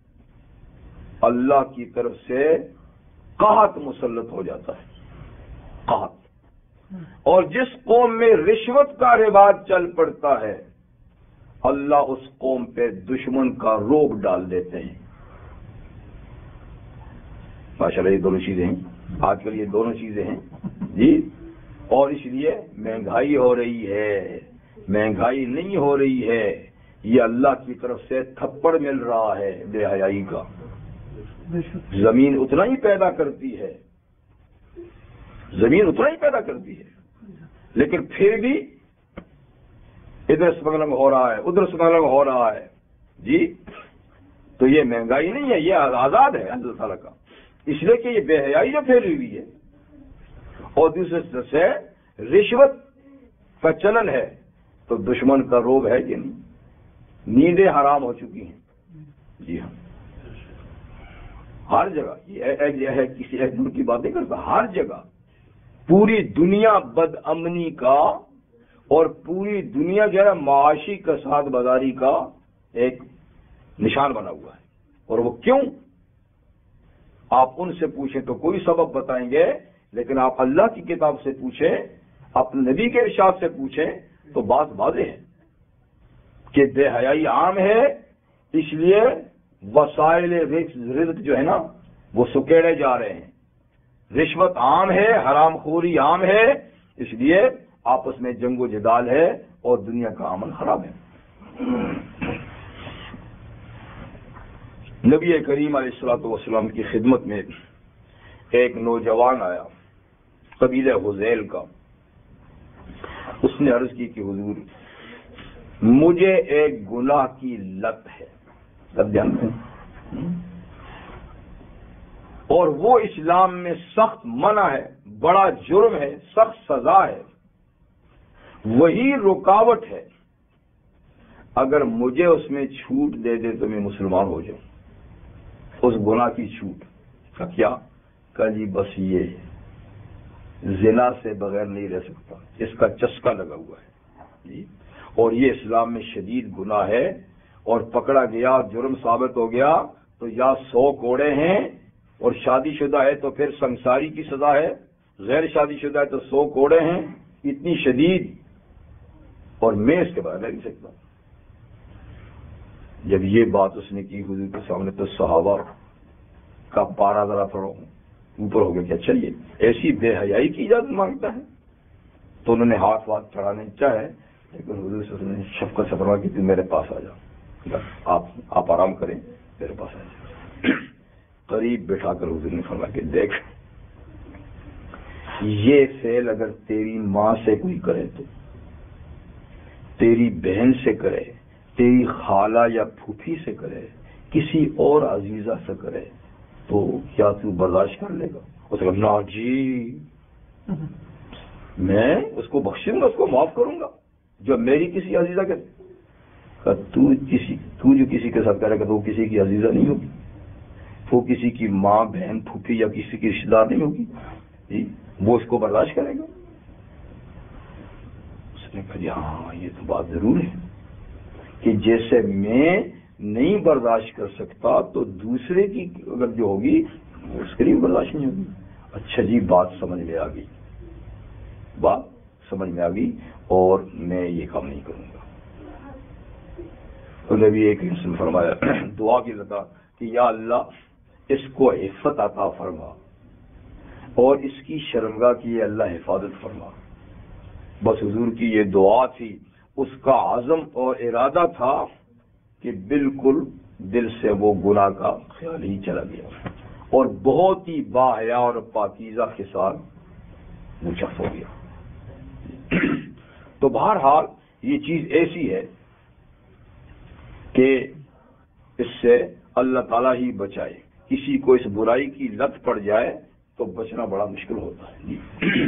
اللہ کی طرف سے قحط مسلط ہو جاتا ہے، قحط. اور جس قوم میں رشوت کا رواج چل پڑتا ہے اللہ اس قوم پہ دشمن کا روب ڈال دیتے ہیں. ماشاءاللہ یہ دونوں چیزیں ہیں، آج کل یہ دونوں چیزیں ہیں جی. اور اس لیے مہنگائی ہو رہی ہے، مہنگائی نہیں ہو رہی ہے، یہ اللہ کی طرف سے تھپڑ مل رہا ہے بے حیائی کا. زمین اتنا ہی پیدا کرتی ہے، زمین اتنا ہی پیدا کرتی ہے، لیکن پھر بھی ادھر اسمگلنگ ہو رہا ہے ادھر اسمگلنگ ہو رہا ہے جی. تو یہ مہنگائی نہیں ہے، یہ آزاد ہے اللہ تعالیٰ کا، اس لیے کہ یہ بے حیائی جو پھیلی ہوئی ہے. اور دوسرے طرف سے رشوت کا چلن ہے تو دشمن کا روب ہے کہ نہیں. نیندیں حرام ہو چکی ہیں جی ہاں، ہر جگہ. یہ ہے کسی ایک ملک کی بات نہیں کرتا، ہر جگہ پوری دنیا بد امنی کا اور پوری دنیا جو ہے معاشی کساد بازاری کا ایک نشان بنا ہوا ہے. اور وہ کیوں؟ آپ ان سے پوچھیں تو کوئی سبب بتائیں گے، لیکن آپ اللہ کی کتاب سے پوچھیں، اپنے نبی کے ارشاد سے پوچھیں تو بات واضح ہے کہ بے حیائی عام ہے. اس لیے وسائل رزق جو ہے نا وہ سکیڑے جا رہے ہیں. رشوت عام ہے، حرام خوری عام ہے، اس لیے آپس میں جنگ و جدال ہے اور دنیا کا امن خراب ہے. نبی کریم علیہ الصلوۃ والسلام کی خدمت میں ایک نوجوان آیا قبیلہ حذیل کا. اس نے عرض کی کہ حضور مجھے ایک گناہ کی لت ہے، سب جانتے ہیں، اور وہ اسلام میں سخت منع ہے، بڑا جرم ہے، سخت سزا ہے، وہی رکاوٹ ہے. اگر مجھے اس میں چھوٹ دے دے تو میں مسلمان ہو جاؤں. اس گناہ کی چھوٹ کا کیا کہ جی بس یہ زنا سے بغیر نہیں رہ سکتا، اس کا چسکا لگا ہوا ہے جی. اور یہ اسلام میں شدید گناہ ہے، اور پکڑا گیا جرم ثابت ہو گیا تو یا سو کوڑے ہیں، اور شادی شدہ ہے تو پھر سنساری کی سزا ہے، غیر شادی شدہ ہے تو سو کوڑے ہیں. اتنی شدید، اور میں اس کے بارے میں نہیں سکتا. جب یہ بات اس نے کی حضور کے سامنے تو صحابہ کا پارا ذرا تھوڑا اوپر ہو گیا کہ اچھا یہ ایسی بے حیائی کی اجازت مانگتا ہے. تو انہوں نے ہاتھ واتھ چڑھانے چاہے، لیکن حضور صلی اللہ علیہ وسلم نے شفقت سے فرمایا کہ تم میرے پاس آ جاؤ، آپ آپ آرام کریں، میرے پاس آ جاؤ. قریب بٹھا کر حضور نے فرمایا کہ دیکھ یہ فعل اگر تیری ماں سے کوئی کرے تو، تیری بہن سے کرے، تیری خالہ یا پھوپھی سے کرے، کسی اور عزیزہ سے کرے تو کیا تو برداشت کر لے گا؟ اس نے کہا نا جی میں اس کو بخشوں گا، اس کو معاف کروں گا جو میری کسی عزیزہ کے. تو کسی تو جو کسی کے ساتھ کرے گا تو وہ کسی کی عزیزہ نہیں ہوگی، وہ کسی کی ماں بہن پھوپھی یا کسی کی رشتے دار نہیں ہوگی جی. وہ اس کو برداشت کرے گا؟ اس نے کہا جی ہاں یہ تو بات ضرور ہے کہ جیسے میں نہیں برداشت کر سکتا تو دوسرے کی اگر جو ہوگی اس کے لیے برداشت نہیں ہوگی. اچھا جی بات سمجھ میں آ گئی, بات سمجھ میں آ گئی اور میں یہ کام نہیں کروں گا. تو نبی ایک نے فرمایا دعا کی لگا کہ یا اللہ اس کو عفت عطا فرما اور اس کی شرمگاہ کی اللہ حفاظت فرما. بس حضور کی یہ دعا تھی, اس کا عزم اور ارادہ تھا کہ بالکل دل سے وہ گناہ کا خیال ہی چلا گیا اور بہت ہی باحیا اور پاکیزہ کے ساتھ مشف ہو گیا. تو بہرحال یہ چیز ایسی ہے کہ اس سے اللہ تعالیٰ ہی بچائے. کسی کو اس برائی کی لت پڑ جائے تو بچنا بڑا مشکل ہوتا ہے.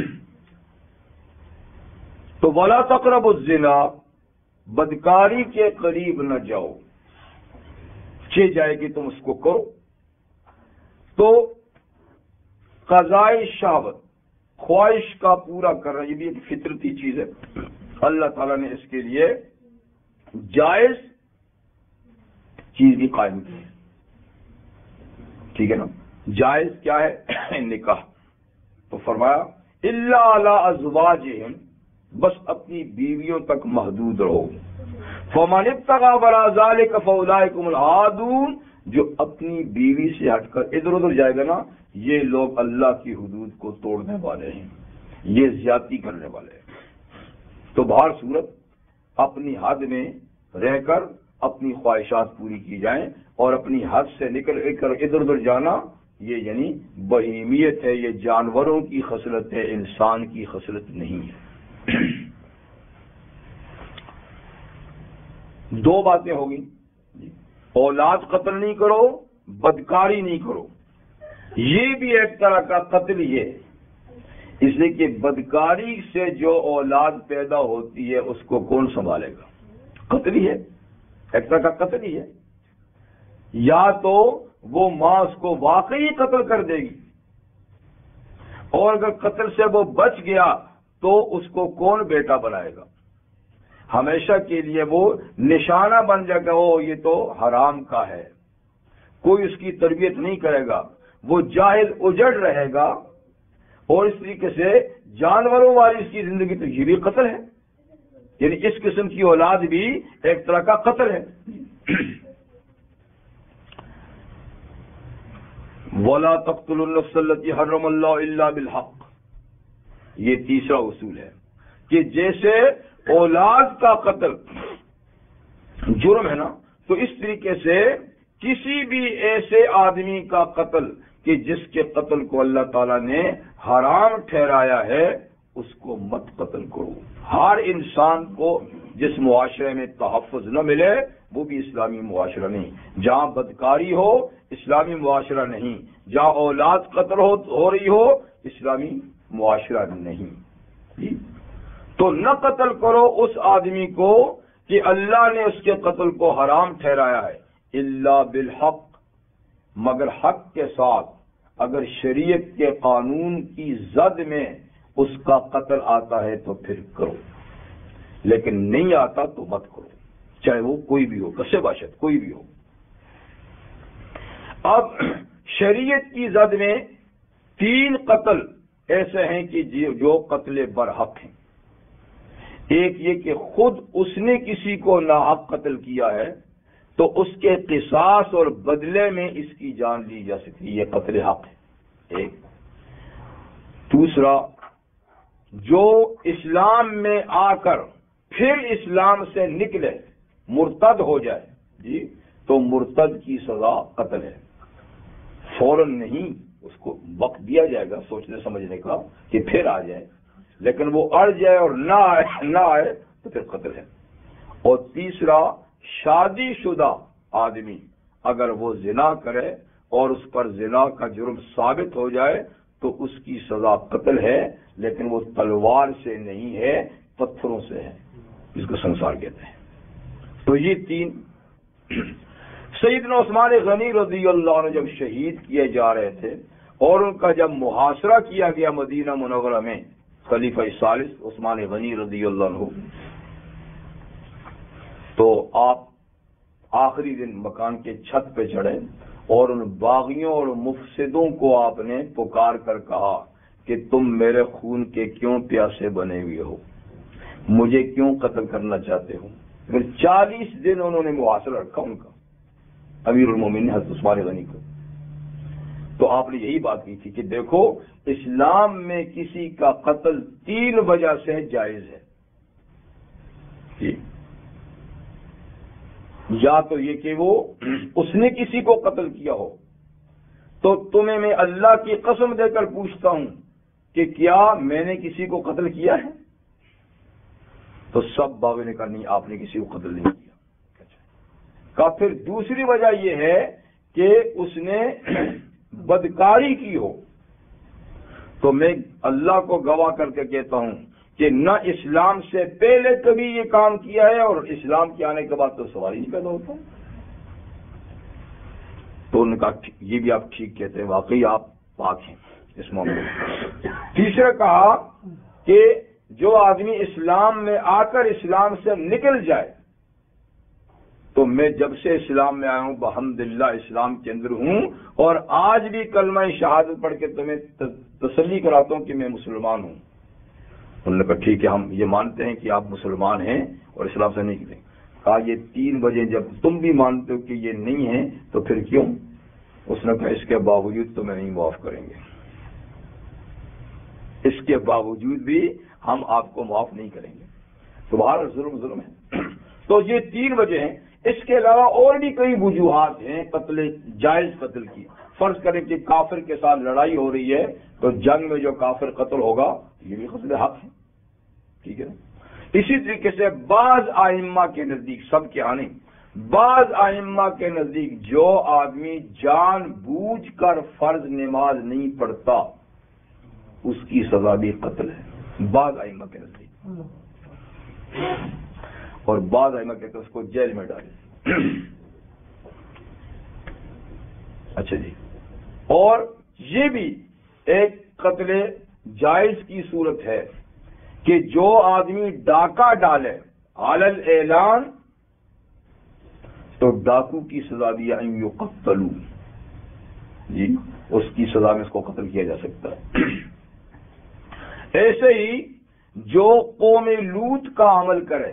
تو ولا تقربوا الزنا, بدکاری کے قریب نہ جاؤ. چہ جائے کہ تم اس کو کرو تو قضائے شہوت, خواہش کا پورا کرنا, یہ بھی ایک فطرتی چیز ہے. اللہ تعالیٰ نے اس کے لیے جائز چیز بھی قائم کی ہے. ٹھیک ہے نا, جائز کیا ہے نکاح. تو فرمایا الا علی ازواجہم, بس اپنی بیویوں تک محدود رہو. فمن ابتغى وراء ذلك فاولئک هم العادون, جو اپنی بیوی سے ہٹ کر ادھر ادھر جائے گا نا, یہ لوگ اللہ کی حدود کو توڑنے والے ہیں, یہ زیادتی کرنے والے ہیں. تو بہر صورت اپنی حد میں رہ کر اپنی خواہشات پوری کی جائیں, اور اپنی حد سے نکل کر ادھر ادھر جانا یہ یعنی بہیمیت ہے, یہ جانوروں کی خصلت ہے, انسان کی خصلت نہیں ہے. دو باتیں ہوگی, اولاد قتل نہیں کرو, بدکاری نہیں کرو. یہ بھی ایک طرح کا قتل ہی ہے, اس لیے کہ بدکاری سے جو اولاد پیدا ہوتی ہے اس کو کون سنبھالے گا؟ قتل ہی ہے, ایک طرح کا قتل ہی ہے. یا تو وہ ماں اس کو واقعی قتل کر دے گی, اور اگر قتل سے وہ بچ گیا تو اس کو کون بیٹا بنائے گا؟ ہمیشہ کے لیے وہ نشانہ بن جائے گا, وہ یہ تو حرام کا ہے, کوئی اس کی تربیت نہیں کرے گا, وہ جاہل اجڑ رہے گا, اور اس طریقے سے جانوروں والی اس کی زندگی. تو یہ بھی قتل ہے, یعنی اس قسم کی اولاد بھی ایک طرح کا قتل ہے. وَلَا تَقْتُلُوا النَّفْسَ الَّتِي حَرَّمَ اللَّهُ إِلَّا بِالْحَقِّ, یہ تیسرا اصول ہے کہ جیسے اولاد کا قتل جرم ہے نا, تو اس طریقے سے کسی بھی ایسے آدمی کا قتل کہ جس کے قتل کو اللہ تعالیٰ نے حرام ٹھہرایا ہے اس کو مت قتل کرو. ہر انسان کو جس معاشرے میں تحفظ نہ ملے وہ بھی اسلامی معاشرہ نہیں. جہاں بدکاری ہو اسلامی معاشرہ نہیں, جہاں اولاد قتل ہو, ہو رہی ہو اسلامی معاشرہ نہیں. تو نہ قتل کرو اس آدمی کو کہ اللہ نے اس کے قتل کو حرام ٹھہرایا ہے, الا بالحق, مگر حق کے ساتھ. اگر شریعت کے قانون کی زد میں اس کا قتل آتا ہے تو پھر کرو, لیکن نہیں آتا تو مت کرو, چاہے وہ کوئی بھی ہو, کسے باشد کوئی بھی ہو. اب شریعت کی زد میں تین قتل ایسے ہیں کہ جو قتل برحق ہیں. ایک یہ کہ خود اس نے کسی کو ناحق قتل کیا ہے تو اس کے قصاص اور بدلے میں اس کی جان لی جا سکتی, یہ قتل حق ہے ایک. دوسرا, جو اسلام میں آ کر پھر اسلام سے نکلے مرتد ہو جائے, جی تو مرتد کی سزا قتل ہے. فوراً نہیں, اس کو وقت دیا جائے گا سوچنے سمجھنے کا کہ پھر آ جائے, لیکن وہ اڑ جائے اور نہ آئے نہ آئے تو پھر قتل ہے. اور تیسرا, شادی شدہ آدمی اگر وہ زنا کرے اور اس پر زنا کا جرم ثابت ہو جائے تو اس کی سزا قتل ہے, لیکن وہ تلوار سے نہیں ہے, پتھروں سے ہے, جس کو سنسار کہتے ہیں. تو یہ تین. سیدنا عثمان غنی رضی اللہ عنہ جب شہید کیے جا رہے تھے اور ان کا جب محاصرہ کیا گیا مدینہ منورہ میں, خلیفہ ثالث عثمان غنی رضی اللہ عنہ، تو آپ آخری دن مکان کے چھت پہ چڑھے اور ان باغیوں اور مفسدوں کو آپ نے پکار کر کہا کہ تم میرے خون کے کیوں پیاسے بنے ہوئے ہو، مجھے کیوں قتل کرنا چاہتے ہو؟ پھر چالیس دن انہوں نے محاصرہ رکھا ان کا، امیر المومنین حضرت عثمان غنی کو۔ تو آپ نے یہی بات کی تھی کہ دیکھو اسلام میں کسی کا قتل تین وجہ سے جائز ہے، یا تو یہ کہ وہ اس نے کسی کو قتل کیا ہو، تو تمہیں میں اللہ کی قسم دے کر پوچھتا ہوں کہ کیا میں نے کسی کو قتل کیا ہے؟ تو سب باغی نے کہا نہیں، آپ نے کسی کو قتل نہیں کیا۔ کہا پھر دوسری وجہ یہ ہے کہ اس نے بدکاری کی ہو، تو میں اللہ کو گواہ کر کے کہتا ہوں کہ نہ اسلام سے پہلے کبھی یہ کام کیا ہے اور اسلام کے آنے کے بعد تو سوال ہی نہیں پیدا ہوتا۔ تو انہوں نے کہا یہ بھی آپ ٹھیک کہتے ہیں، واقعی آپ پاک ہیں اس معاملے میں۔ تیسرا کہا کہ جو آدمی اسلام میں آ کر اسلام سے نکل جائے، تو میں جب سے اسلام میں آیا ہوں بحمدللہ اسلام کے اندر ہوں، اور آج بھی کلمہ شہادت پڑھ کے تمہیں تسلی کراتا ہوں کہ میں مسلمان ہوں۔ انہوں نے کہا ٹھیک ہے، ہم یہ مانتے ہیں کہ آپ مسلمان ہیں اور اسلام سے نہیں نکلیں۔ کہا یہ تین بجے جب تم بھی مانتے ہو کہ یہ نہیں ہے تو پھر کیوں؟ اس نے کہا اس کے باوجود تمہیں نہیں معاف کریں گے، اس کے باوجود بھی ہم آپ کو معاف نہیں کریں گے۔ تمہارا ظلم ظلم ہے۔ تو یہ تین وجہ ہیں، اس کے علاوہ اور بھی کئی وجوہات ہیں قتل جائز قتل کی۔ فرض کریں کہ کافر کے ساتھ لڑائی ہو رہی ہے تو جنگ میں جو کافر قتل ہوگا یہ بھی قتل حق ہے، ٹھیک ہے نا؟ اسی طریقے سے بعض ائمہ کے نزدیک، سب کے ہاں نہیں، بعض ائمہ کے نزدیک جو آدمی جان بوجھ کر فرض نماز نہیں پڑھتا اس کی سزا بھی قتل ہے، بعض ائمہ کے نزدیک، اور بعض ائمہ کہتے ہیں اس کو جیل میں ڈالے۔ اچھا جی، اور یہ بھی ایک قتل جائز کی صورت ہے کہ جو آدمی ڈاکہ ڈالے علی الاعلان تو ڈاکو کی سزا بھی ان یقتلوا، جی اس کی سزا میں اس کو قتل کیا جا سکتا ہے۔ ایسے ہی جو قوم لوط کا عمل کرے،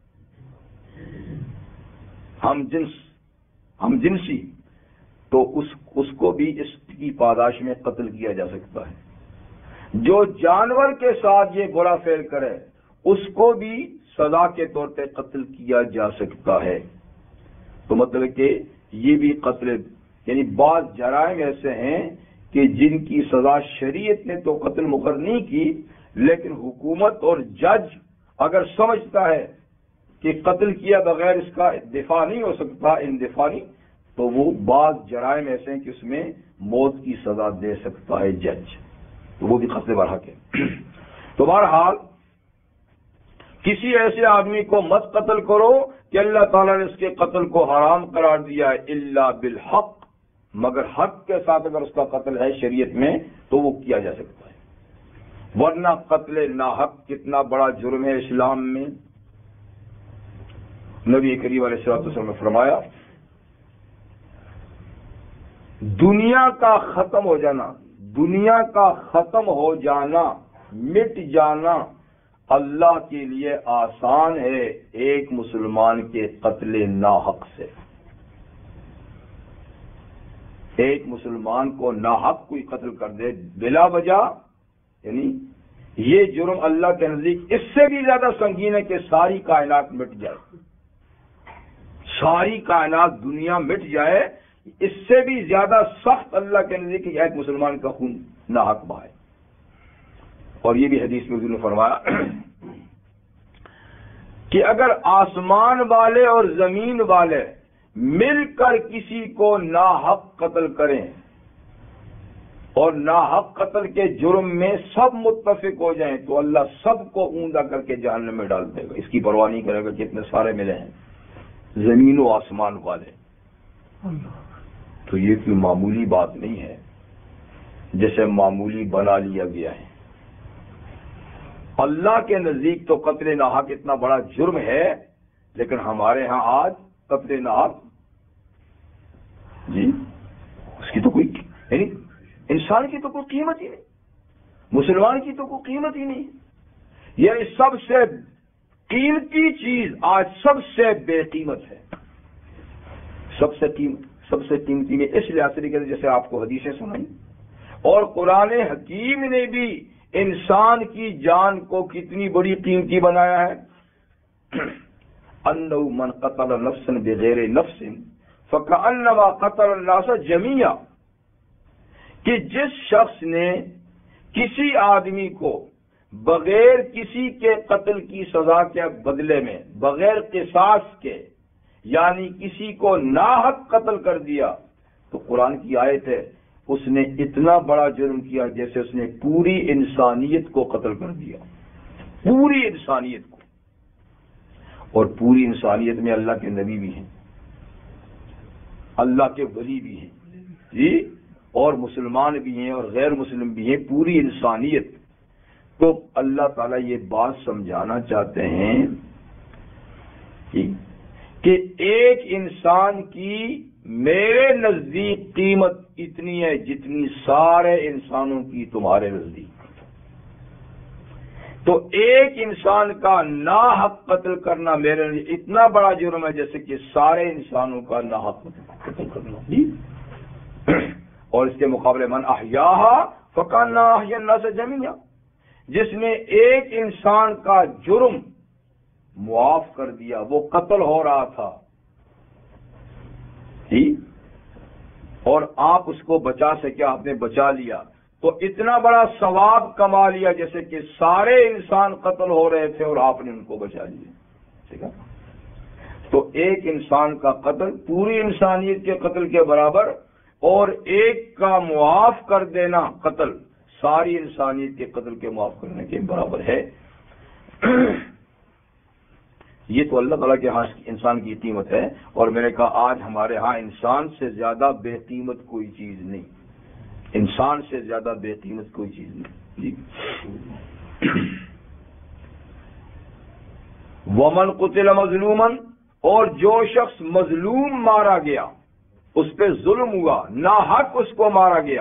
ہم جنس ہم جنسی، تو اس اس کو بھی اس کی پاداش میں قتل کیا جا سکتا ہے۔ جو جانور کے ساتھ یہ برا فعل کرے اس کو بھی سزا کے طور پہ قتل کیا جا سکتا ہے۔ تو مطلب کہ یہ بھی قتل، یعنی بعض جرائم ایسے ہیں کہ جن کی سزا شریعت نے تو قتل مقرر نہیں کی، لیکن حکومت اور جج اگر سمجھتا ہے کہ قتل کیا بغیر اس کا دفاع نہیں ہو سکتا، اندفاع نہیں، تو وہ بعض جرائم ایسے ہیں کہ اس میں موت کی سزا دے سکتا ہے جج، تو وہ بھی قتل برحق ہے۔ تو بہرحال کسی ایسے آدمی کو مت قتل کرو کہ اللہ تعالیٰ نے اس کے قتل کو حرام قرار دیا ہے، الا بالحق، مگر حق کے ساتھ اگر اس کا قتل ہے شریعت میں تو وہ کیا جا سکتا ہے، ورنہ قتل ناحق کتنا بڑا جرم ہے اسلام میں۔ نبی کریم علیہ الصلوۃ والسلام نے فرمایا دنیا کا ختم ہو جانا دنیا کا ختم ہو جانا مٹ جانا اللہ کے لیے آسان ہے ایک مسلمان کے قتل ناحق سے۔ ایک مسلمان کو ناحق کوئی قتل کر دے بلا وجہ، یعنی یہ جرم اللہ کے نزدیک اس سے بھی زیادہ سنگین ہے کہ ساری کائنات مٹ جائے، ساری کائنات دنیا مٹ جائے، اس سے بھی زیادہ سخت اللہ کے نزدیک کہ ایک مسلمان کا خون ناحق بہائے۔ اور یہ بھی حدیث میں حضور نے فرمایا کہ اگر آسمان والے اور زمین والے مل کر کسی کو ناحق قتل کریں اور ناحق قتل کے جرم میں سب متفق ہو جائیں تو اللہ سب کو اوندا کر کے جہنم میں ڈال دے گا، اس کی پرواہ نہیں کرے گا کہ اتنے سارے ملے ہیں زمین و آسمان والے۔ تو یہ کوئی معمولی بات نہیں ہے جیسے معمولی بنا لیا گیا ہے۔ اللہ کے نزدیک تو قتل ناحق اتنا بڑا جرم ہے، لیکن ہمارے ہاں آج قتل ناحق جی اس کی تو کوئی یعنی انسان کی تو کوئی قیمت ہی نہیں، مسلمان کی تو کوئی قیمت ہی نہیں. یعنی سب سے قیمتی چیز آج سب سے بے قیمت ہے. سب سے قیمت سب سے قیمتی میں اس لحاظ سے جیسے آپ کو حدیثیں سنائی، اور قرآن حکیم نے بھی انسان کی جان کو کتنی بڑی قیمتی بنایا ہے. انہ من قتل نفسا بغیر نفس فکأنما قتل الناس جميعا، کہ جس شخص نے کسی آدمی کو بغیر کسی کے قتل کی سزا کے بدلے میں، بغیر قصاص کے، یعنی کسی کو ناحق قتل کر دیا، تو قرآن کی آیت ہے اس نے اتنا بڑا جرم کیا جیسے اس نے پوری انسانیت کو قتل کر دیا، پوری انسانیت کو. اور پوری انسانیت میں اللہ کے نبی بھی ہیں، اللہ کے ولی بھی ہیں جی، اور مسلمان بھی ہیں اور غیر مسلم بھی ہیں، پوری انسانیت. تو اللہ تعالیٰ یہ بات سمجھانا چاہتے ہیں کہ ایک انسان کی میرے نزدیک قیمت اتنی ہے جتنی سارے انسانوں کی تمہارے نزدیک. تو ایک انسان کا ناحق قتل کرنا میرے لیے اتنا بڑا جرم ہے جیسے کہ سارے انسانوں کا ناحق قتل کرنا. اور اس کے مقابلے من احیاہا فکأنما احیا الناس جميعا، جس نے ایک انسان کا جرم معاف کر دیا، وہ قتل ہو رہا تھا جی، اور آپ اس کو بچا سکے، آپ نے بچا لیا، تو اتنا بڑا ثواب کما لیا جیسے کہ سارے انسان قتل ہو رہے تھے اور آپ نے ان کو بچا لیا. ٹھیک ہے، تو ایک انسان کا قتل پوری انسانیت کے قتل کے برابر، اور ایک کا معاف کر دینا قتل ساری انسانیت کے قتل کے معاف کرنے کے برابر ہے. یہ تو اللہ تعالیٰ کے ہاں انسان کی قیمت ہے. اور میں نے کہا آج ہمارے ہاں انسان سے زیادہ بے قیمت کوئی چیز نہیں، انسان سے زیادہ بے قیمت کوئی چیز نہیں جی. ومن قتل مظلوما، اور جو شخص مظلوم مارا گیا، اس پہ ظلم ہوا، ناحق اس کو مارا گیا،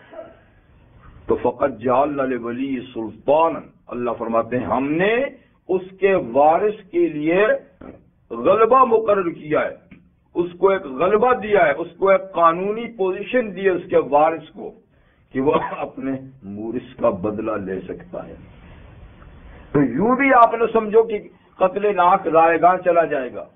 تو فقط جعلنا لولی سلطانا، اللہ فرماتے ہیں ہم نے اس کے وارث کے لیے غلبہ مقرر کیا ہے، اس کو ایک غلبہ دیا ہے، اس کو ایک قانونی پوزیشن دی ہے اس کے وارث کو کہ وہ اپنے مورث کا بدلہ لے سکتا ہے. تو یوں بھی آپ نے سمجھو کہ قتل ناحق رائے گاں چلا جائے گا،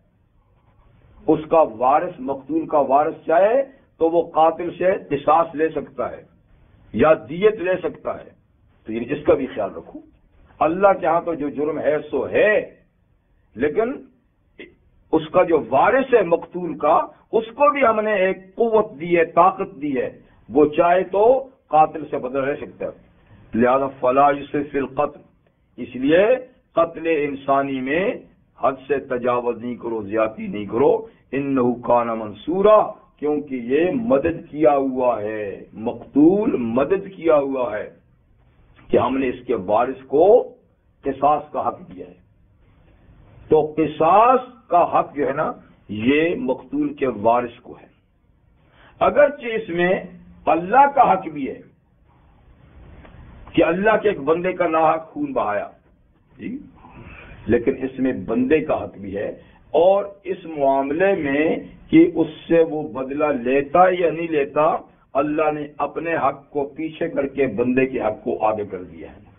اس کا وارث، مقتول کا وارث چاہے تو وہ قاتل سے قصاص لے سکتا ہے یا دیت لے سکتا ہے. تو یہ جس کا بھی خیال رکھو، اللہ کے ہاں تو جو جرم ہے سو ہے، لیکن اس کا جو وارث ہے مقتول کا، اس کو بھی ہم نے ایک قوت دی ہے، طاقت دی ہے، وہ چاہے تو قاتل سے بدلہ لے سکتا ہے. لہذا فلا یسرف فی القتل، اس لیے قتل انسانی میں حد سے تجاوز نہیں کرو، زیادتی نہیں کرو. انہ کان منصورا، کیونکہ یہ مدد کیا ہوا ہے، مقتول مدد کیا ہوا ہے کہ ہم نے اس کے وارث کو قصاص کا حق دیا ہے. تو قصاص کا حق جو ہے نا یہ مقتول کے وارث کو ہے، اگرچہ اس میں اللہ کا حق بھی ہے کہ اللہ کے ایک بندے کا ناحق خون بہایا جی، لیکن اس میں بندے کا حق بھی ہے. اور اس معاملے میں کہ اس سے وہ بدلہ لیتا یا نہیں لیتا، اللہ نے اپنے حق کو پیچھے کر کے بندے کے حق کو آگے کر دیا ہے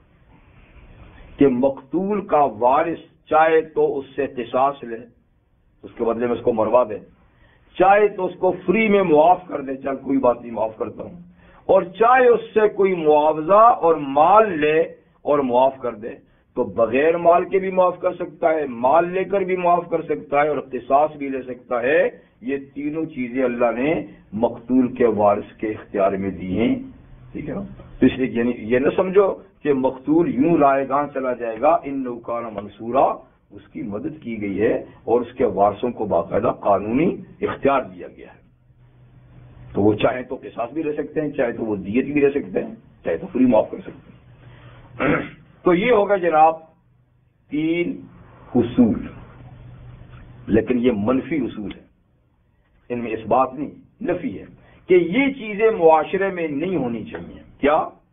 کہ مقتول کا وارث چاہے تو اس سے قصاص لے، اس کے بدلے میں اس کو مروا دے، چاہے تو اس کو فری میں معاف کر دے، چل کوئی بات نہیں معاف کرتا ہوں، اور چاہے اس سے کوئی معاوضہ اور مال لے اور معاف کر دے. تو بغیر مال کے بھی معاف کر سکتا ہے، مال لے کر بھی معاف کر سکتا ہے، اور قصاص بھی لے سکتا ہے. یہ تینوں چیزیں اللہ نے مقتول کے وارث کے اختیار میں دی ہیں. ٹھیک ہے نا؟ تو اس لیے یعنی یہ نہ سمجھو کہ مقتول یوں رائے گاں چلا جائے گا. انہ کان منصورا، اس کی مدد کی گئی ہے اور اس کے وارثوں کو باقاعدہ قانونی اختیار دیا گیا ہے. تو وہ چاہے تو قصاص بھی لے سکتے ہیں، چاہے تو وہ دیت بھی لے سکتے ہیں، چاہے تو فری معاف کر سکتے ہیں. تو یہ ہوگا جناب تین اصول، لیکن یہ منفی اصول ہے، ان میں اس بات نہیں، نفی ہے کہ یہ چیزیں معاشرے میں نہیں ہونی چاہیے۔ کیا؟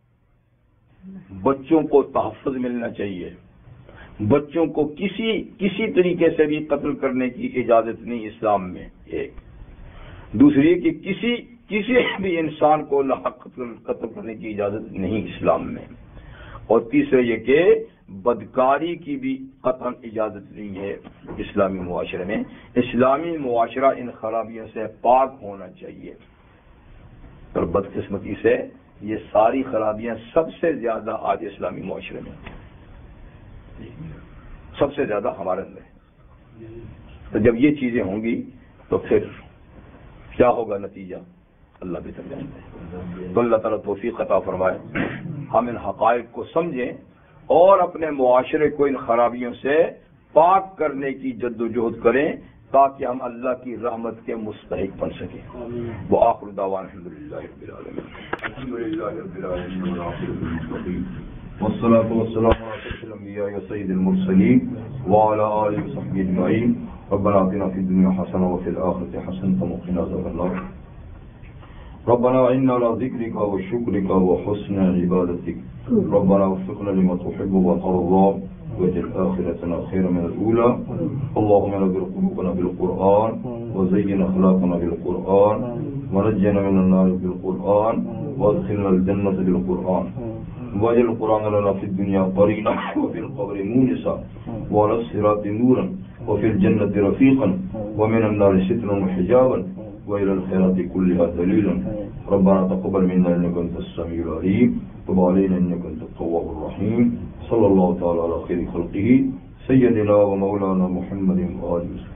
بچوں کو تحفظ ملنا چاہیے، بچوں کو کسی کسی طریقے سے بھی قتل کرنے کی اجازت نہیں اسلام میں، ایک۔ دوسری کہ کسی کسی بھی انسان کو لاحق قتل قتل کرنے کی اجازت نہیں اسلام میں، اور تیسرا یہ کہ بدکاری کی بھی قطعاً اجازت نہیں ہے اسلامی معاشرے میں۔ اسلامی معاشرہ ان خرابیوں سے پاک ہونا چاہیے، اور بدقسمتی سے یہ ساری خرابیاں سب سے زیادہ آج اسلامی معاشرے میں سب سے زیادہ ہمارے اندر ہے۔ تو جب یہ چیزیں ہوں گی تو پھر کیا ہوگا نتیجہ، اللہ بھی تک جانتے ہیں۔ تو اللہ تعالیٰ توفیق عطا فرمائے، ہم ان حقائق کو سمجھیں اور اپنے معاشرے کو ان خرابیوں سے پاک کرنے کی جد و جہد کریں تاکہ ہم اللہ کی رحمت کے مستحق بن سکیں۔ وآخر دعوانا الحمدللہ رب العالمین۔ الحمدللہ رب العالمین والصلاة والسلام على أشرف الأنبياء وسيد المرسلين وعلى آله وصحبه أجمعين ربنا آتنا في الدنيا حسنة وفي الآخرة حسنة وقنا عذاب النار ربنا إنا على ذكرك وشكرك وحسن عبادتك ربنا وفقنا لما تحب وترضى واجعل آخرتنا خيرا من الأولى اللهم نور قلوبنا بالقرآن وزين أخلاقنا بالقرآن ونجنا من النار بالقرآن وادخلنا الجنة بالقرآن واجعل القرآن لنا في الدنيا قرينا وفي القبر مونسا وعلى الصراط نورا وفي الجنة رفيقا ومن النار سترا وحجابا وإلى الخيرات كلها دليلا ربنا تقبل منا إنك أنت السميع العليم وتب علينا إنك أنت التواب الرحيم صلى الله تعالى على خير خلقه سيدنا ومولانا محمد وآله وسلم.